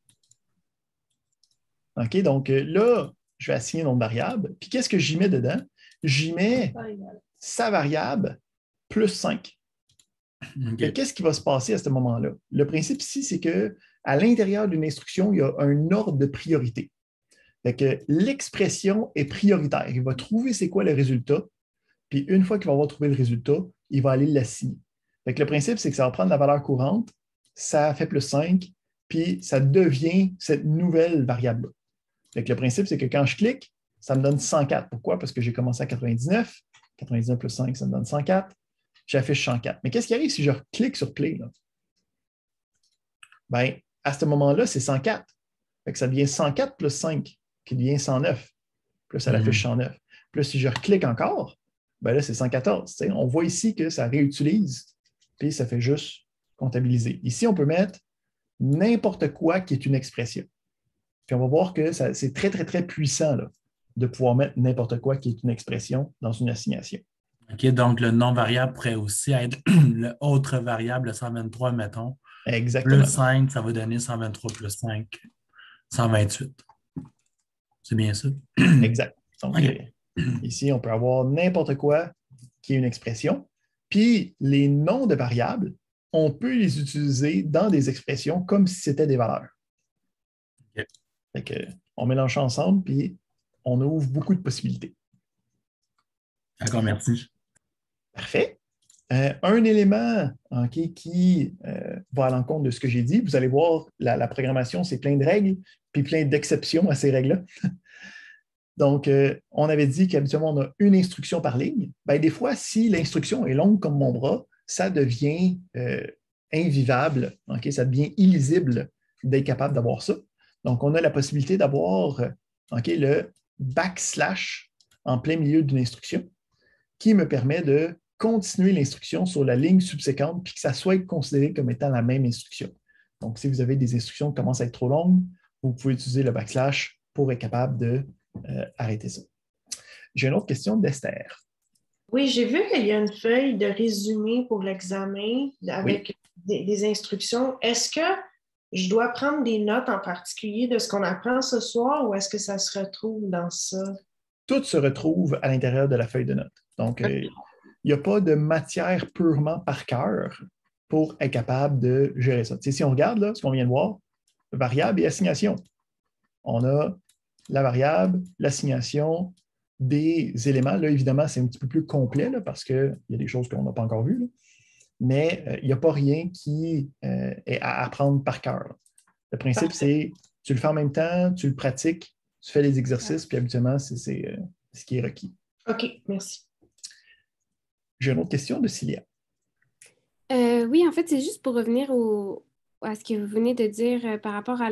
[SPEAKER 1] OK, donc là, je vais assigner notre variable. Puis qu'est-ce que j'y mets dedans? J'y mets sa variable plus 5. Okay. Qu'est-ce qui va se passer à ce moment-là? Le principe ici, c'est qu'à l'intérieur d'une instruction, il y a un ordre de priorité. Fait que l'expression est prioritaire. Il va trouver c'est quoi le résultat, puis une fois qu'il va avoir trouvé le résultat, il va aller l'assigner. Fait que le principe, c'est que ça va prendre la valeur courante, ça fait plus 5, puis ça devient cette nouvelle variable-là. Fait que le principe, c'est que quand je clique, ça me donne 104. Pourquoi? Parce que j'ai commencé à 99. 99 plus 5, ça me donne 104. J'affiche 104. Mais qu'est-ce qui arrive si je clique sur Play? Là? Bien, à ce moment-là, c'est 104. Fait que ça devient 104 plus 5, qui devient 109. Plus ça l'affiche 109. Plus si je reclique encore, ben là, c'est 114. T'sais. On voit ici que ça réutilise, puis ça fait juste comptabiliser. Ici, on peut mettre n'importe quoi qui est une expression. Puis on va voir que c'est très, très, très puissant là, de pouvoir mettre n'importe quoi qui est une expression dans une assignation.
[SPEAKER 5] OK, donc le non-variable pourrait aussi être l'autre variable, le 123, mettons.
[SPEAKER 1] Exactement.
[SPEAKER 5] Plus 5, ça va donner 123 plus 5, 128. C'est bien ça?
[SPEAKER 1] Exact. Donc, okay. Ici, on peut avoir n'importe quoi qui est une expression. Puis, les noms de variables, on peut les utiliser dans des expressions comme si c'était des valeurs. Okay. Fait que, on mélange ça ensemble, puis on ouvre beaucoup de possibilités.
[SPEAKER 5] D'accord, merci.
[SPEAKER 1] Parfait. Un élément qui va à l'encontre de ce que j'ai dit, vous allez voir, la programmation, c'est plein de règles, puis plein d'exceptions à ces règles-là. Donc, on avait dit qu'habituellement, on a une instruction par ligne. Bien, des fois, si l'instruction est longue comme mon bras, ça devient invivable, ça devient illisible d'être capable d'avoir ça. Donc, on a la possibilité d'avoir le backslash en plein milieu d'une instruction qui me permet de continuer l'instruction sur la ligne subséquente puis que ça soit considéré comme étant la même instruction. Donc, si vous avez des instructions qui commencent à être trop longues, vous pouvez utiliser le backslash pour être capable de arrêter ça. J'ai une autre question d'Esther.
[SPEAKER 9] Oui, j'ai vu qu'il y a une feuille de résumé pour l'examen avec des instructions. Est-ce que je dois prendre des notes en particulier de ce qu'on apprend ce soir ou est-ce que ça se retrouve dans ça?
[SPEAKER 1] Tout se retrouve à l'intérieur de la feuille de notes. Donc, il n'y a pas de matière purement par cœur pour être capable de gérer ça. T'sais, si on regarde là, ce qu'on vient de voir, variable et assignation. On a la variable, l'assignation des éléments. Là, évidemment, c'est un petit peu plus complet là, parce qu'il y a des choses qu'on n'a pas encore vues. Là. Mais il n'y a pas rien qui est à apprendre par cœur. Là. Le principe, c'est tu le fais en même temps, tu le pratiques, tu fais les exercices, puis habituellement, c'est ce qui est requis.
[SPEAKER 9] OK, merci.
[SPEAKER 1] J'ai une autre question de Cilia.
[SPEAKER 2] Oui, en fait, c'est juste pour revenir à ce que vous venez de dire par rapport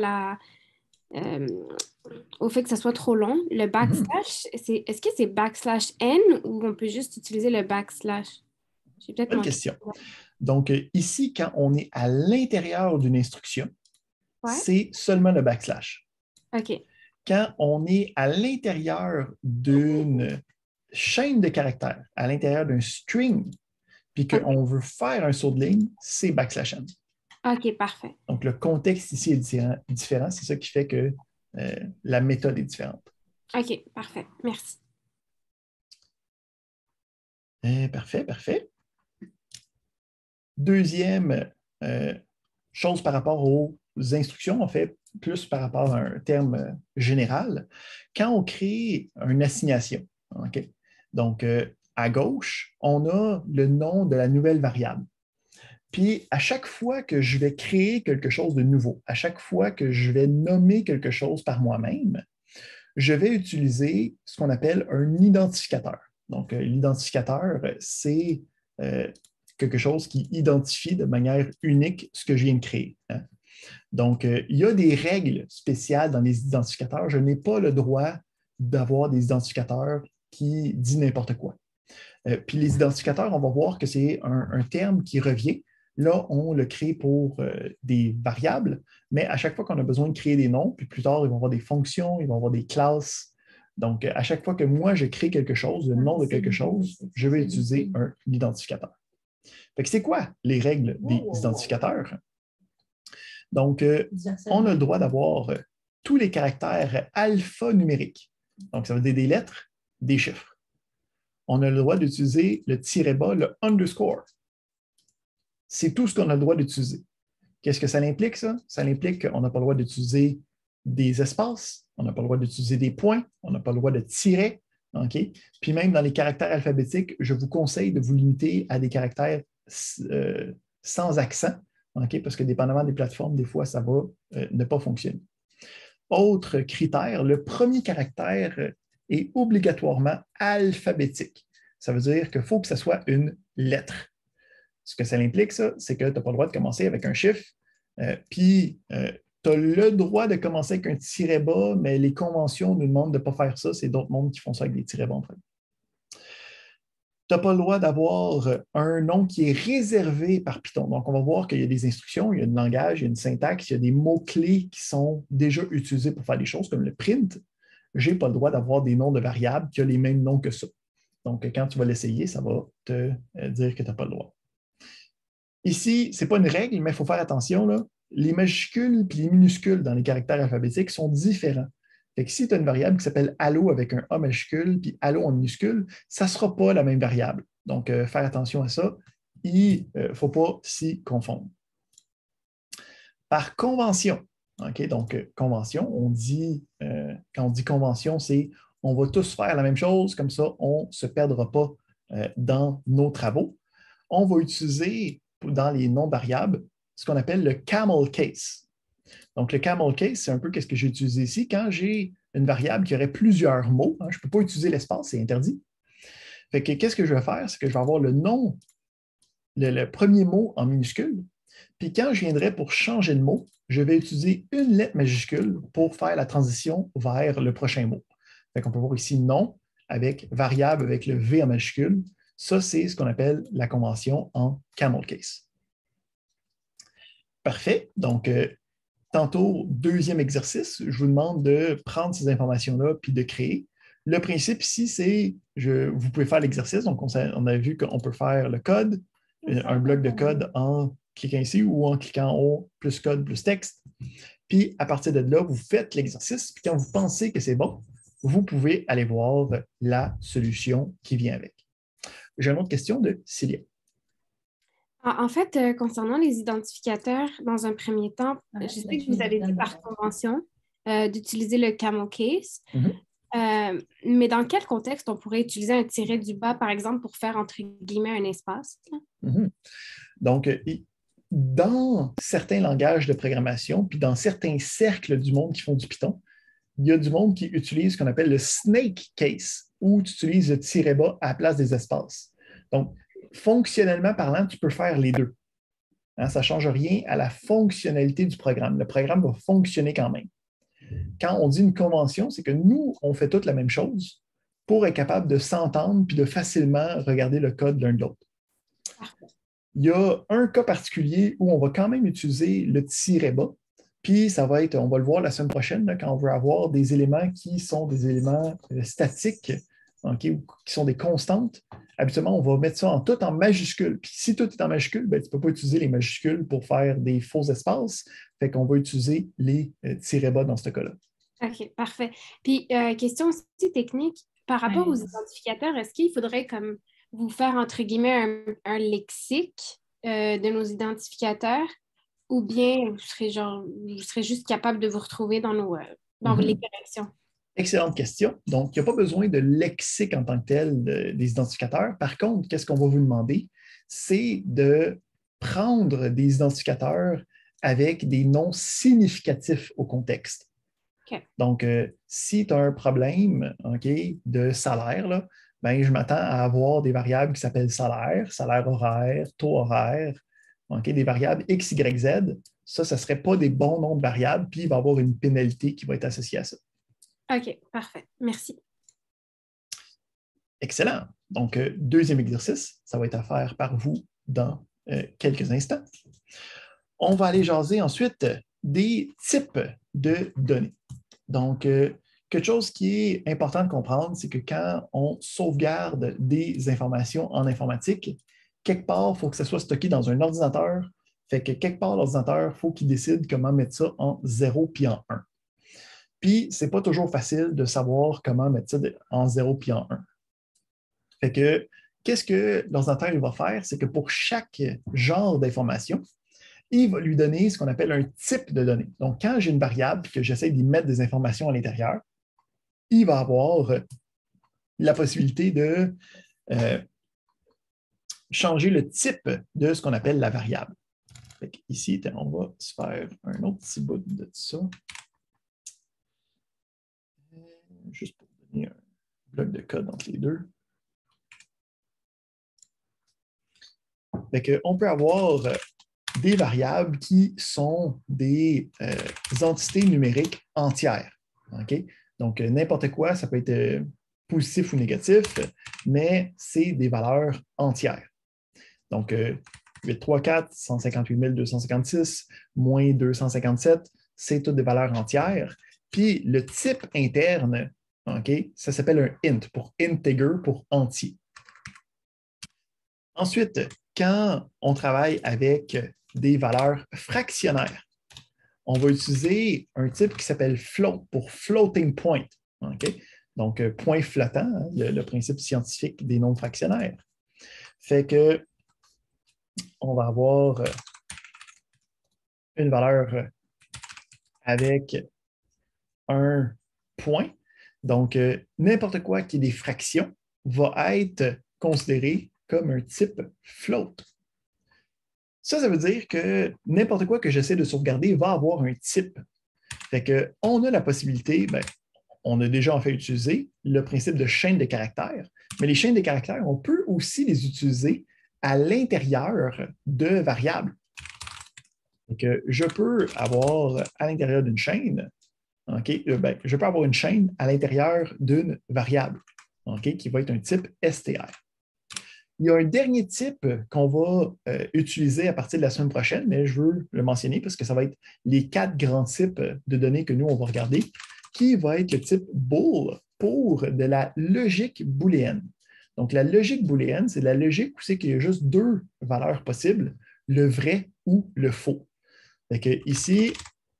[SPEAKER 2] au fait que ça soit trop long. Le backslash, est-ce que c'est backslash N ou on peut juste utiliser le backslash? J'ai peut-être
[SPEAKER 1] Bonne
[SPEAKER 2] manqué.
[SPEAKER 1] question. Donc, ici, quand on est à l'intérieur d'une instruction, c'est seulement le backslash.
[SPEAKER 2] OK.
[SPEAKER 1] Quand on est à l'intérieur d'une chaîne de caractères, à l'intérieur d'un string, puis qu'on veut faire un saut de ligne, c'est backslash N.
[SPEAKER 2] OK, parfait.
[SPEAKER 1] Donc, le contexte ici est différent. C'est ça qui fait que la méthode est différente.
[SPEAKER 2] OK, parfait. Merci.
[SPEAKER 1] Parfait. Deuxième chose par rapport aux instructions, en fait, plus par rapport à un terme général, quand on crée une assignation, okay? Donc, à gauche, on a le nom de la nouvelle variable. Puis, à chaque fois que je vais créer quelque chose de nouveau, à chaque fois que je vais nommer quelque chose par moi-même, je vais utiliser ce qu'on appelle un identificateur. Donc, l'identificateur, c'est quelque chose qui identifie de manière unique ce que je viens de créer. Hein. Donc, il y a des règles spéciales dans les identificateurs. Je n'ai pas le droit d'avoir des identificateurs qui disent n'importe quoi. Puis les identificateurs, on va voir que c'est un terme qui revient. Là, on le crée pour des variables, mais à chaque fois qu'on a besoin de créer des noms, puis plus tard, il va y avoir des fonctions, il va y avoir des classes. Donc, à chaque fois que moi, je crée quelque chose, le nom de quelque chose, je vais utiliser un identificateur. Fait que c'est quoi les règles des identificateurs? Donc, on a le droit d'avoir tous les caractères alphanumériques. Donc, ça veut dire des lettres, des chiffres. On a le droit d'utiliser le tiret bas, le underscore. C'est tout ce qu'on a le droit d'utiliser. Qu'est-ce que ça implique, ça? Ça implique qu'on n'a pas le droit d'utiliser des espaces, on n'a pas le droit d'utiliser des points, on n'a pas le droit de tirer. Okay? Puis même dans les caractères alphabétiques, je vous conseille de vous limiter à des caractères sans accent, okay? Parce que dépendamment des plateformes, des fois, ça va ne pas fonctionner. Autre critère, le premier caractère est obligatoirement alphabétique. Ça veut dire qu'il faut que ce soit une lettre. Ce que ça implique, ça, c'est que tu n'as pas le droit de commencer avec un chiffre, puis tu as le droit de commencer avec un tiret bas, mais les conventions nous demandent de ne pas faire ça. C'est d'autres mondes qui font ça avec des tirets bas entre eux. Tu n'as pas le droit d'avoir un nom qui est réservé par Python. Donc, on va voir qu'il y a des instructions, il y a un langage, il y a une syntaxe, il y a des mots-clés qui sont déjà utilisés pour faire des choses, comme le print. Je n'ai pas le droit d'avoir des noms de variables qui ont les mêmes noms que ça. Donc, quand tu vas l'essayer, ça va te dire que tu n'as pas le droit. Ici, ce n'est pas une règle, mais il faut faire attention. Là. Les majuscules et les minuscules dans les caractères alphabétiques sont différents. Fait que si tu as une variable qui s'appelle allo avec un A majuscule puis allo en minuscule, ça ne sera pas la même variable. Donc, faire attention à ça. Il ne faut pas s'y confondre. Par convention, okay, donc convention, on dit, quand on dit convention, c'est on va tous faire la même chose, comme ça, on ne se perdra pas dans nos travaux. On va utiliser dans les noms variables ce qu'on appelle le camel case. Donc, le camel case, c'est un peu ce que j'ai utilisé ici. Quand j'ai une variable qui aurait plusieurs mots, je ne peux pas utiliser l'espace, c'est interdit. Fait que qu'est-ce que je vais faire? C'est que je vais avoir le nom, le premier mot en minuscule. Puis quand je viendrai pour changer de mot, je vais utiliser une lettre majuscule pour faire la transition vers le prochain mot. Fait qu'on peut voir ici nom avec variable avec le V en majuscule. Ça, c'est ce qu'on appelle la convention en camel case. Parfait. Donc, tantôt, deuxième exercice, je vous demande de prendre ces informations-là puis de créer. Le principe ici, c'est, vous pouvez faire l'exercice. Donc, on a vu qu'on peut faire le code, un bloc de code en cliquant ici ou en cliquant en haut, plus code, plus texte. Puis, à partir de là, vous faites l'exercice. Puis, quand vous pensez que c'est bon, vous pouvez aller voir la solution qui vient avec. J'ai une autre question de Célia.
[SPEAKER 2] En fait, concernant les identificateurs, dans un premier temps, je sais que vous avez dit par convention d'utiliser le camel case, mais dans quel contexte on pourrait utiliser un tiret du bas, par exemple, pour faire, entre guillemets, un espace?
[SPEAKER 1] Donc, dans certains langages de programmation, puis dans certains cercles du monde qui font du Python, il y a du monde qui utilise ce qu'on appelle le snake case, où tu utilises le tiret bas à la place des espaces. Donc, fonctionnellement parlant, tu peux faire les deux. Hein, ça ne change rien à la fonctionnalité du programme. Le programme va fonctionner quand même. Quand on dit une convention, c'est que nous, on fait toute la même chose pour être capable de s'entendre puis de facilement regarder le code l'un de l'autre. Il y a un cas particulier où on va quand même utiliser le tiret bas, puis ça va être, on va le voir la semaine prochaine, là, quand on veut avoir des éléments qui sont des éléments statiques, okay, ou qui sont des constantes. Habituellement, on va mettre ça tout en majuscules. Puis si tout est en majuscules, ben, tu ne peux pas utiliser les majuscules pour faire des faux espaces. Fait qu'on va utiliser les tirets bas dans ce cas-là.
[SPEAKER 2] OK, parfait. Puis, question aussi technique, par rapport aux identificateurs, est-ce qu'il faudrait comme vous faire, entre guillemets, un lexique de nos identificateurs ou bien vous serez juste capable de vous retrouver dans les corrections?
[SPEAKER 1] Excellente question. Donc, il n'y a pas besoin de lexique en tant que tel des identificateurs. Par contre, qu'est-ce qu'on va vous demander? C'est de prendre des identificateurs avec des noms significatifs au contexte.
[SPEAKER 2] Okay.
[SPEAKER 1] Donc, si tu as un problème de salaire, là, ben, je m'attends à avoir des variables qui s'appellent salaire, salaire horaire, taux horaire, des variables X, Y, Z. Ça ne serait pas des bons noms de variables, puis il va y avoir une pénalité qui va être associée à ça.
[SPEAKER 2] OK, parfait. Merci.
[SPEAKER 1] Excellent. Donc, deuxième exercice, ça va être à faire par vous dans quelques instants. On va aller jaser ensuite des types de données. Donc, quelque chose qui est important de comprendre, c'est que quand on sauvegarde des informations en informatique, quelque part, il faut que ça soit stocké dans un ordinateur. Fait que quelque part, l'ordinateur, il faut qu'il décide comment mettre ça en 0 puis en 1. Puis, ce n'est pas toujours facile de savoir comment mettre ça en 0 puis en 1. Fait que, qu'est-ce que l'ordinateur va faire? C'est que pour chaque genre d'information, il va lui donner ce qu'on appelle un type de données. Donc, quand j'ai une variable et que j'essaie d'y mettre des informations à l'intérieur, il va avoir la possibilité de changer le type de ce qu'on appelle la variable. Fait ici, on va se faire un autre petit bout de ça. Juste pour donner un bloc de code entre les deux. Fait que on peut avoir des variables qui sont des entités numériques entières. Okay? Donc, n'importe quoi, ça peut être positif ou négatif, mais c'est des valeurs entières. Donc, 834, 158 256, moins 257, c'est toutes des valeurs entières. Puis, le type interne, okay, ça s'appelle un int, pour integer, pour entier. Ensuite, quand on travaille avec des valeurs fractionnaires, on va utiliser un type qui s'appelle float pour floating point. Okay? Donc, point flottant, hein, le principe scientifique des nombres fractionnaires. Fait que on va avoir une valeur avec un point. Donc, n'importe quoi qui est des fractions va être considéré comme un type float. Ça veut dire que n'importe quoi que j'essaie de sauvegarder va avoir un type. Fait qu'on a la possibilité, on a déjà en fait utilisé le principe de chaîne de caractères, mais les chaînes de caractères, on peut aussi les utiliser à l'intérieur de variables. Fait que je peux avoir à l'intérieur d'une chaîne, je peux avoir une chaîne à l'intérieur d'une variable, qui va être un type str. Il y a un dernier type qu'on va utiliser à partir de la semaine prochaine, mais je veux le mentionner parce que ça va être les 4 grands types de données que nous, on va regarder, qui va être le type bool pour de la logique booléenne. Donc, la logique booléenne, c'est la logique où c'est qu'il y a juste 2 valeurs possibles, le vrai ou le faux. Fait que ici,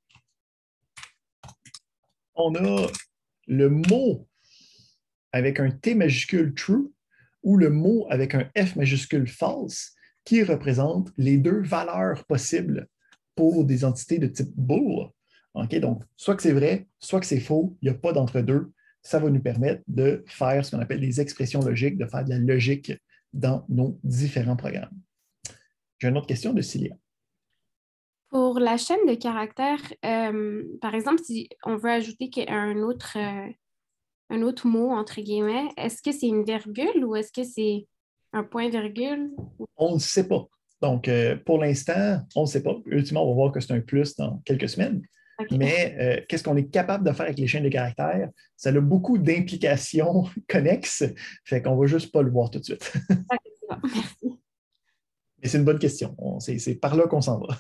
[SPEAKER 1] on a le mot avec un T majuscule true ou le mot avec un F majuscule false qui représente les 2 valeurs possibles pour des entités de type bool. Okay? Donc, soit que c'est vrai, soit que c'est faux, il n'y a pas d'entre-deux. Ça va nous permettre de faire ce qu'on appelle des expressions logiques, de faire de la logique dans nos différents programmes. J'ai une autre question de Cilia.
[SPEAKER 2] Pour la chaîne de caractères, par exemple, si on veut ajouter un autre mot, entre guillemets, est-ce que c'est une virgule ou est-ce que c'est un point-virgule?
[SPEAKER 1] On ne sait pas. Donc, pour l'instant, on ne sait pas. Ultimement, on va voir que c'est un plus dans quelques semaines.
[SPEAKER 2] OK.
[SPEAKER 1] Mais qu'est-ce qu'on est capable de faire avec les chaînes de caractères? Ça a beaucoup d'implications connexes, fait qu'on ne va juste pas le voir tout de suite.
[SPEAKER 2] OK, c'est bon. Merci.
[SPEAKER 1] Mais c'est une bonne question. C'est par là qu'on s'en va.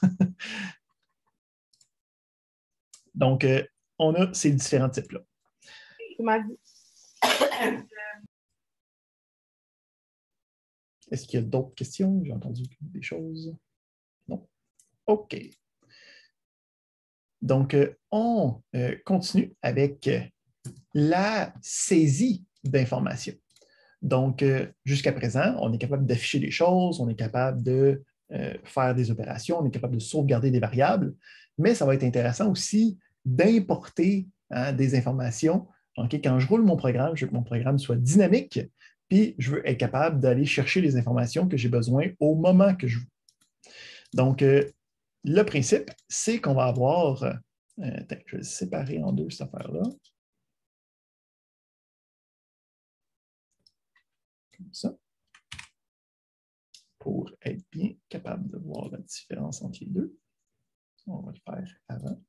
[SPEAKER 1] Donc, on a ces différents types-là.
[SPEAKER 9] Tu m'as dit.
[SPEAKER 1] Est-ce qu'il y a d'autres questions? J'ai entendu des choses. Non? OK. Donc, on continue avec la saisie d'informations. Donc, jusqu'à présent, on est capable d'afficher des choses, on est capable de faire des opérations, on est capable de sauvegarder des variables, mais ça va être intéressant aussi d'importer des informations. Donc, quand je roule mon programme, je veux que mon programme soit dynamique, puis je veux être capable d'aller chercher les informations que j'ai besoin au moment que je veux. Donc, le principe, c'est qu'on va avoir... je vais séparer en deux cette affaire-là. Comme ça. Pour être bien capable de voir la différence entre les deux. On va le faire avant.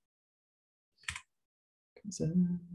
[SPEAKER 1] Comme ça.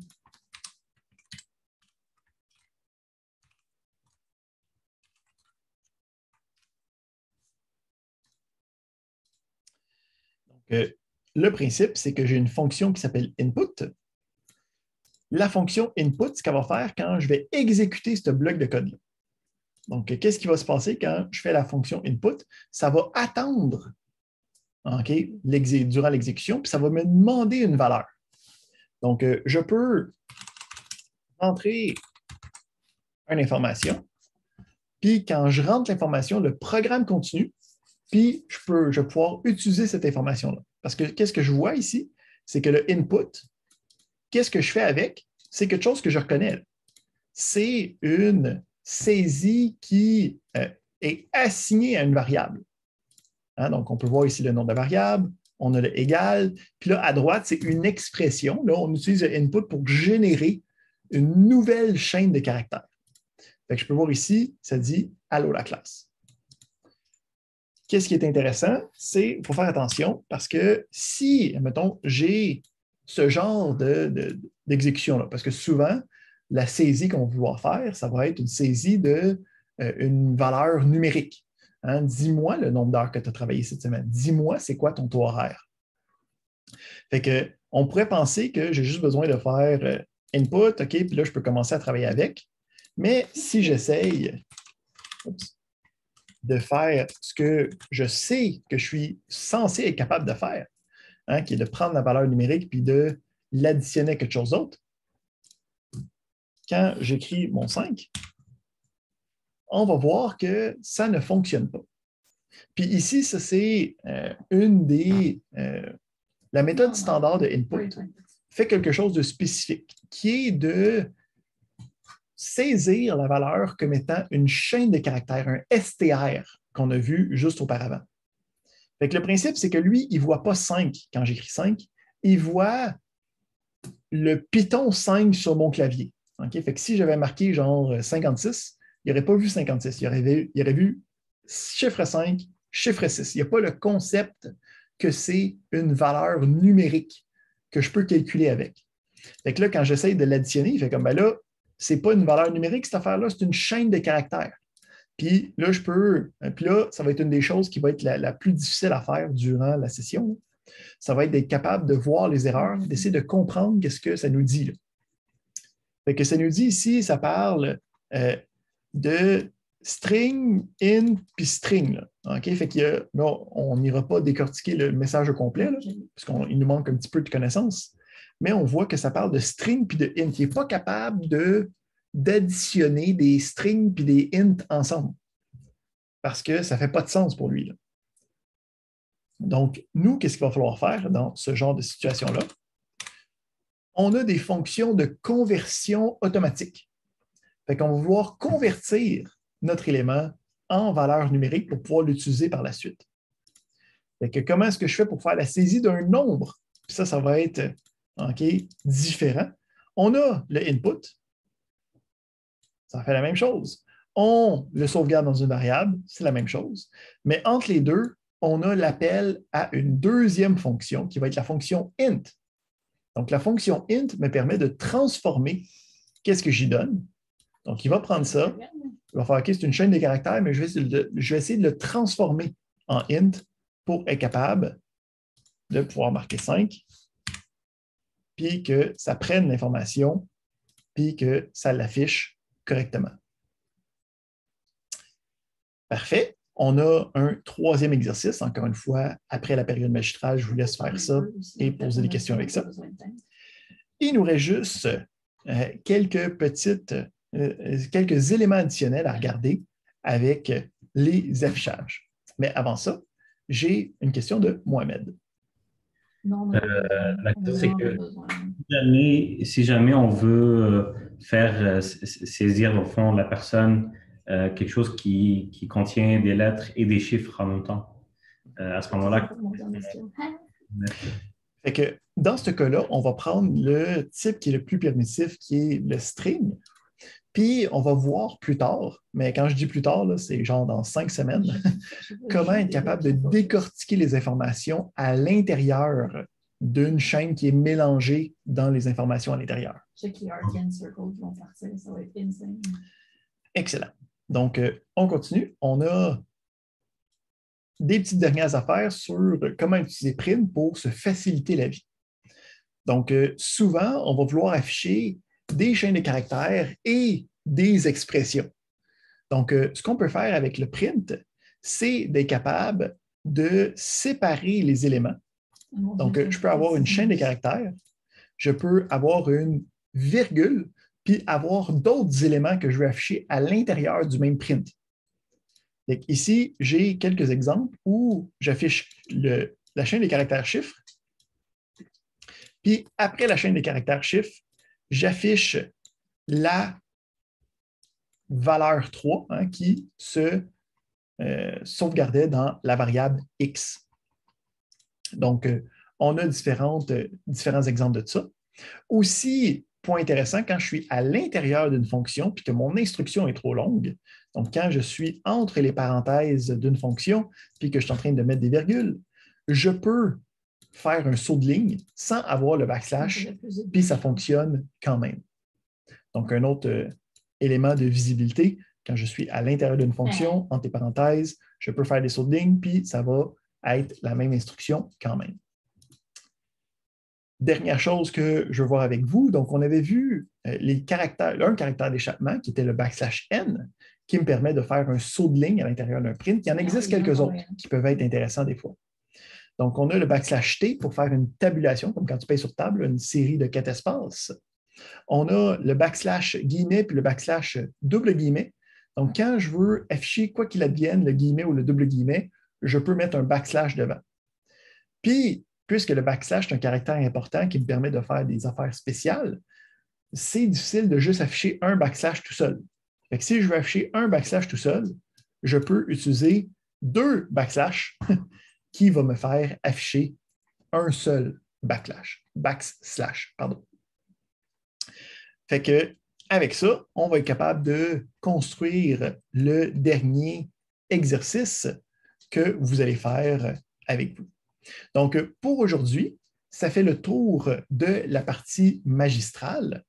[SPEAKER 1] Donc, le principe, c'est que j'ai une fonction qui s'appelle input. La fonction input, ce qu'elle va faire quand je vais exécuter ce bloc de code-là. Donc, qu'est-ce qui va se passer quand je fais la fonction input? Ça va attendre durant l'exécution, puis ça va me demander une valeur. Donc, je peux rentrer une information, puis quand je rentre l'information, le programme continue, puis je vais pouvoir utiliser cette information-là. Parce que qu'est-ce que je vois ici? C'est que le input, qu'est-ce que je fais avec? C'est quelque chose que je reconnais. C'est une saisie qui est assignée à une variable. Donc, on peut voir ici le nom de la variable, on a le égal, puis là, à droite, c'est une expression. Là, on utilise le input pour générer une nouvelle chaîne de caractères. Fait que je peux voir ici, ça dit « Allô la classe ». Qu'est-ce qui est intéressant? C'est qu'il faut faire attention parce que si, mettons, j'ai ce genre d'exécution-là, parce que souvent, la saisie qu'on va vouloir faire, ça va être une saisie d'une valeur numérique. Dis-moi le nombre d'heures que tu as travaillé cette semaine. Dis-moi c'est quoi ton taux horaire. Fait que, on pourrait penser que j'ai juste besoin de faire input, OK, puis là, je peux commencer à travailler avec. Mais si j'essaye de faire ce que je sais que je suis censé être capable de faire, qui est de prendre la valeur numérique puis de l'additionner à quelque chose d'autre, quand j'écris mon 5, on va voir que ça ne fonctionne pas. Puis ici, ça c'est la méthode standard de input fait quelque chose de spécifique, qui est de saisir la valeur comme étant une chaîne de caractères, un str qu'on a vu juste auparavant. Fait que le principe, c'est que lui, il ne voit pas 5 quand j'écris 5, il voit le Python 5 sur mon clavier. Okay? Fait que si j'avais marqué genre 56, il n'aurait pas vu 56, il aurait vu chiffre 5, chiffre 6. Il n'y a pas le concept que c'est une valeur numérique que je peux calculer avec. Fait que là, quand j'essaye de l'additionner, il fait comme, ben là, ce n'est pas une valeur numérique, cette affaire-là, c'est une chaîne de caractères. Puis là, ça va être une des choses qui va être la plus difficile à faire durant la session. Ça va être d'être capable de voir les erreurs, d'essayer de comprendre qu'est-ce que ça nous dit. Là. Fait que ça nous dit ici, ça parle de string, int, puis string. Là. Okay? Fait que, on n'ira pas décortiquer le message au complet, là, parce qu'il nous manque un petit peu de connaissances. Mais on voit que ça parle de string puis de int. Il n'est pas capable d'additionner des strings puis des int ensemble. Parce que ça ne fait pas de sens pour lui. Là. Donc, nous, qu'est-ce qu'il va falloir faire dans ce genre de situation-là? On a des fonctions de conversion automatique. Fait qu'on va vouloir convertir notre élément en valeur numérique pour pouvoir l'utiliser par la suite. Fait que comment est-ce que je fais pour faire la saisie d'un nombre? Puis ça va être différent. On a le input. Ça fait la même chose. on le sauvegarde dans une variable, c'est la même chose. Mais entre les deux, on a l'appel à une deuxième fonction qui va être la fonction int. Donc, la fonction int me permet de transformer qu'est-ce que j'y donne. Donc, il va prendre ça, il va faire, OK, c'est une chaîne de caractères, mais je vais essayer de le transformer en int pour être capable de pouvoir marquer 5, puis que ça prenne l'information, puis que ça l'affiche correctement. Parfait. On a un troisième exercice. Encore une fois, après la période magistrale, je vous laisse faire ça et poser des questions avec ça. Il nous reste juste quelques éléments additionnels à regarder avec les affichages. Mais avant ça, j'ai une question de Mohamed.
[SPEAKER 11] La question, c'est que si jamais on veut faire saisir, au fond, la personne quelque chose qui contient des lettres et des chiffres en même temps, à ce moment-là.
[SPEAKER 1] Fait que dans ce cas-là, on va prendre le type qui est le plus permissif, qui est le string. Puis, on va voir plus tard, mais quand je dis plus tard, c'est genre dans 5 semaines, comment être capable de décortiquer les informations à l'intérieur d'une chaîne qui est mélangée dans les informations à l'intérieur. Excellent. Donc, on continue. On a des petites dernières affaires sur comment utiliser Print pour se faciliter la vie. Donc, souvent, on va vouloir afficher des chaînes de caractères et des expressions. Donc, ce qu'on peut faire avec le print, c'est d'être capable de séparer les éléments. Donc, je peux avoir une chaîne de caractères, je peux avoir une virgule, puis avoir d'autres éléments que je veux afficher à l'intérieur du même print. Donc, ici, j'ai quelques exemples où j'affiche la chaîne des caractères chiffres, puis après la chaîne des caractères chiffres, j'affiche la valeur 3 qui se sauvegardait dans la variable x. Donc, on a différents exemples de ça. Aussi, point intéressant, quand je suis à l'intérieur d'une fonction puis que mon instruction est trop longue, donc quand je suis entre les parenthèses d'une fonction puis que je suis en train de mettre des virgules, je peux faire un saut de ligne sans avoir le backslash, puis ça fonctionne quand même. Donc, un autre élément de visibilité, quand je suis à l'intérieur d'une fonction, entre les parenthèses, je peux faire des sauts de ligne, puis ça va être la même instruction quand même. Dernière chose que je veux voir avec vous, donc on avait vu un caractère d'échappement qui était le \n, qui me permet de faire un saut de ligne à l'intérieur d'un print. Il y en existe quelques autres qui peuvent être intéressants des fois. Donc, on a le \t pour faire une tabulation, comme quand tu payes sur table, une série de 4 espaces. On a le \guillemets puis le double guillemets. Donc, quand je veux afficher quoi qu'il advienne, le guillemet ou le double guillemet, je peux mettre un backslash devant. Puis, puisque le backslash est un caractère important qui me permet de faire des affaires spéciales, c'est difficile de juste afficher un backslash tout seul. Fait que si je veux afficher un backslash tout seul, je peux utiliser 2 backslash qui va me faire afficher un seul backslash. Fait que, avec ça, on va être capable de construire le dernier exercice que vous allez faire avec vous. Donc, pour aujourd'hui, ça fait le tour de la partie magistrale.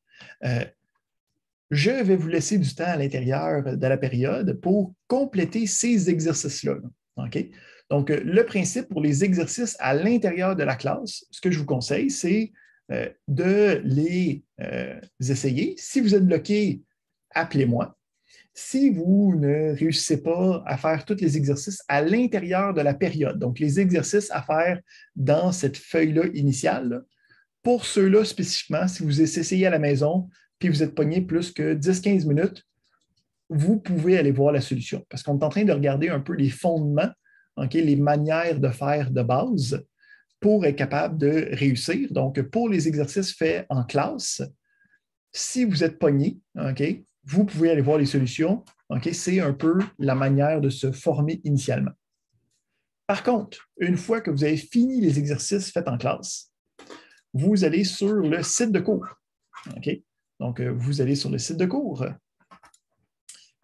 [SPEAKER 1] Je vais vous laisser du temps à l'intérieur de la période pour compléter ces exercices-là. OK? Donc, le principe pour les exercices à l'intérieur de la classe, ce que je vous conseille, c'est de les essayer. Si vous êtes bloqué, appelez-moi. Si vous ne réussissez pas à faire tous les exercices à l'intérieur de la période, donc les exercices à faire dans cette feuille-là initiale, pour ceux-là spécifiquement, si vous essayez à la maison puis vous êtes pogné plus que 10-15 minutes, vous pouvez aller voir la solution parce qu'on est en train de regarder un peu les fondements, okay, les manières de faire de base pour être capable de réussir. Donc, pour les exercices faits en classe, si vous êtes pogné, okay, vous pouvez aller voir les solutions. Okay? C'est un peu la manière de se former initialement. Par contre, une fois que vous avez fini les exercices faits en classe, vous allez sur le site de cours. Okay? Donc, vous allez sur le site de cours.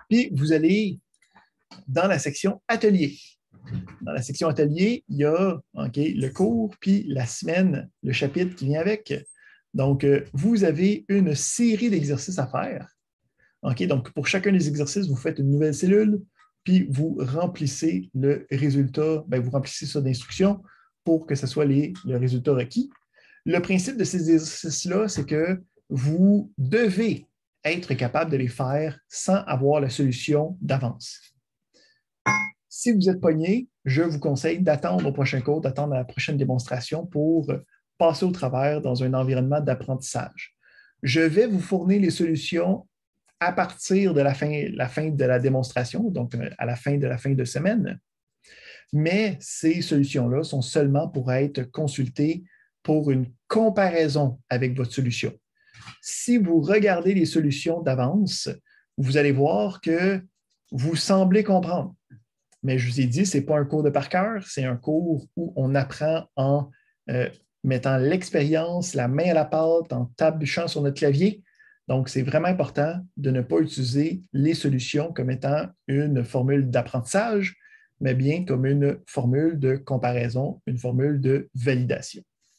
[SPEAKER 1] Puis, vous allez dans la section Atelier. Dans la section Atelier, il y a le cours, puis la semaine, le chapitre qui vient avec. Donc, vous avez une série d'exercices à faire. Donc, pour chacun des exercices, vous faites une nouvelle cellule, puis vous remplissez le résultat, vous remplissez ça d'instructions pour que ce soit le résultat requis. Le principe de ces exercices-là, c'est que vous devez être capable de les faire sans avoir la solution d'avance. Si vous êtes pogné, je vous conseille d'attendre au prochain cours, d'attendre la prochaine démonstration pour passer au travers dans un environnement d'apprentissage. Je vais vous fournir les solutions à partir de la fin de la démonstration, donc à la fin de semaine. Mais ces solutions-là sont seulement pour être consultées pour une comparaison avec votre solution. Si vous regardez les solutions d'avance, vous allez voir que vous semblez comprendre. Mais je vous ai dit, ce n'est pas un cours de par cœur, c'est un cours où on apprend en mettant l'expérience, la main à la pâte, en trébuchant sur notre clavier. Donc, c'est vraiment important de ne pas utiliser les solutions comme étant une formule d'apprentissage, mais bien comme une formule de comparaison, une formule de validation.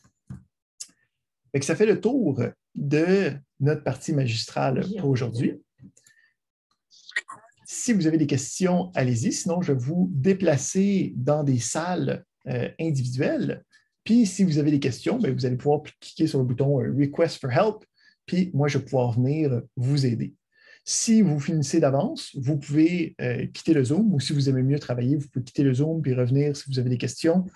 [SPEAKER 1] Ça fait le tour de notre partie magistrale pour aujourd'hui. Si vous avez des questions, allez-y. Sinon, je vais vous déplacer dans des salles individuelles. Puis, si vous avez des questions, vous allez pouvoir cliquer sur le bouton « Request for help », puis moi, je vais pouvoir venir vous aider. Si vous finissez d'avance, vous pouvez quitter le Zoom, ou si vous aimez mieux travailler, vous pouvez quitter le Zoom puis revenir si vous avez des questions.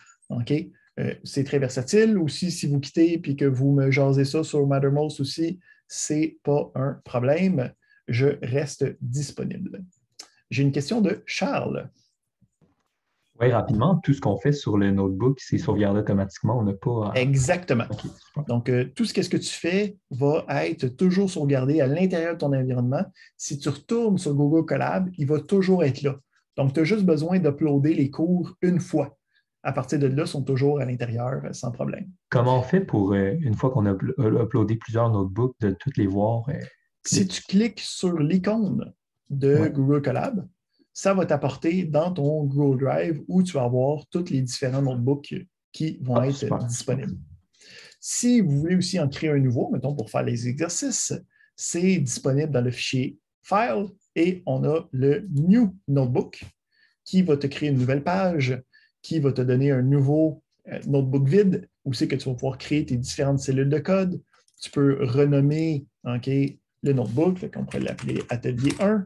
[SPEAKER 1] C'est très versatile. Aussi, si vous quittez et que vous me jasez ça sur Mattermost aussi, ce n'est pas un problème. Je reste disponible. J'ai une question de Charles.
[SPEAKER 8] Oui, rapidement, tout ce qu'on fait sur le notebook, c'est sauvegardé automatiquement. On n'a pas...
[SPEAKER 1] Exactement. Okay. Donc, tout ce que tu fais va être toujours sauvegardé à l'intérieur de ton environnement. Si tu retournes sur Google Colab, il va toujours être là. Donc, tu as juste besoin d'uploader les cours une fois. À partir de là, ils sont toujours à l'intérieur sans problème.
[SPEAKER 8] Comment on fait pour, une fois qu'on a uploadé plusieurs notebooks, de toutes les voir?
[SPEAKER 1] Si tu cliques sur l'icône de Google Colab, ça va t'apporter dans ton Google Drive où tu vas avoir tous les différents notebooks qui vont être disponibles. Si vous voulez aussi en créer un nouveau, mettons pour faire les exercices, c'est disponible dans le fichier File et on a le New Notebook qui va te créer une nouvelle page, qui va te donner un nouveau notebook vide où c'est que tu vas pouvoir créer tes différentes cellules de code. Tu peux renommer le notebook, on pourrait l'appeler Atelier 1.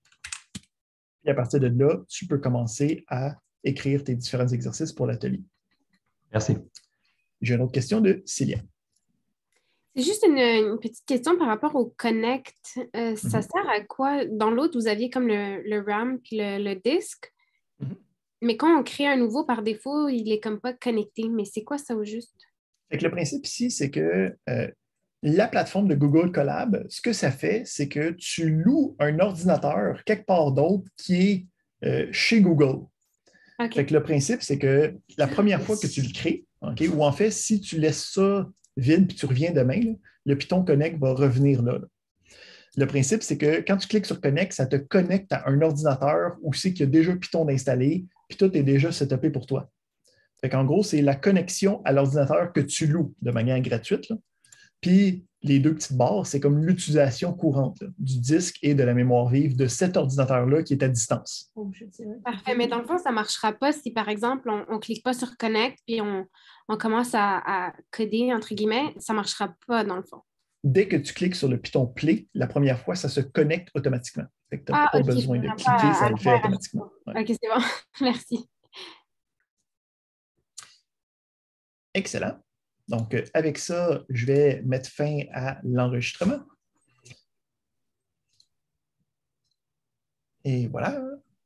[SPEAKER 1] Et à partir de là, tu peux commencer à écrire tes différents exercices pour l'atelier.
[SPEAKER 8] Merci.
[SPEAKER 1] J'ai une autre question de Célia.
[SPEAKER 2] C'est juste une petite question par rapport au Connect. Ça sert à quoi? Dans l'autre, vous aviez comme le RAM puis le disque. Mais quand on crée un nouveau, par défaut, il n'est comme pas connecté. Mais c'est quoi ça au juste?
[SPEAKER 1] Le principe ici, c'est que la plateforme de Google Colab, ce que ça fait, c'est que tu loues un ordinateur quelque part d'autre qui est chez Google. Okay. Le principe, c'est que la première fois que tu le crées, ou en fait, si tu laisses ça vide puis tu reviens demain, là, le Python Connect va revenir là. Le principe, c'est que quand tu cliques sur Connect, ça te connecte à un ordinateur où c'est qu'il y a déjà Python d'installer, puis tout est déjà setupé pour toi. En gros, c'est la connexion à l'ordinateur que tu loues de manière gratuite. Là. Puis les deux petites barres, c'est comme l'utilisation courante là, du disque et de la mémoire vive de cet ordinateur-là qui est à distance.
[SPEAKER 2] Parfait, mais dans le fond, ça ne marchera pas si, par exemple, on ne clique pas sur Connect puis on commence à coder, entre guillemets, ça ne marchera pas dans le fond.
[SPEAKER 1] Dès que tu cliques sur le Python Play, la première fois, ça se connecte automatiquement. Tu n'as pas besoin de cliquer, ça le fait automatiquement.
[SPEAKER 2] Ouais. OK, c'est bon. Merci.
[SPEAKER 1] Excellent. Donc, avec ça, je vais mettre fin à l'enregistrement. Et voilà.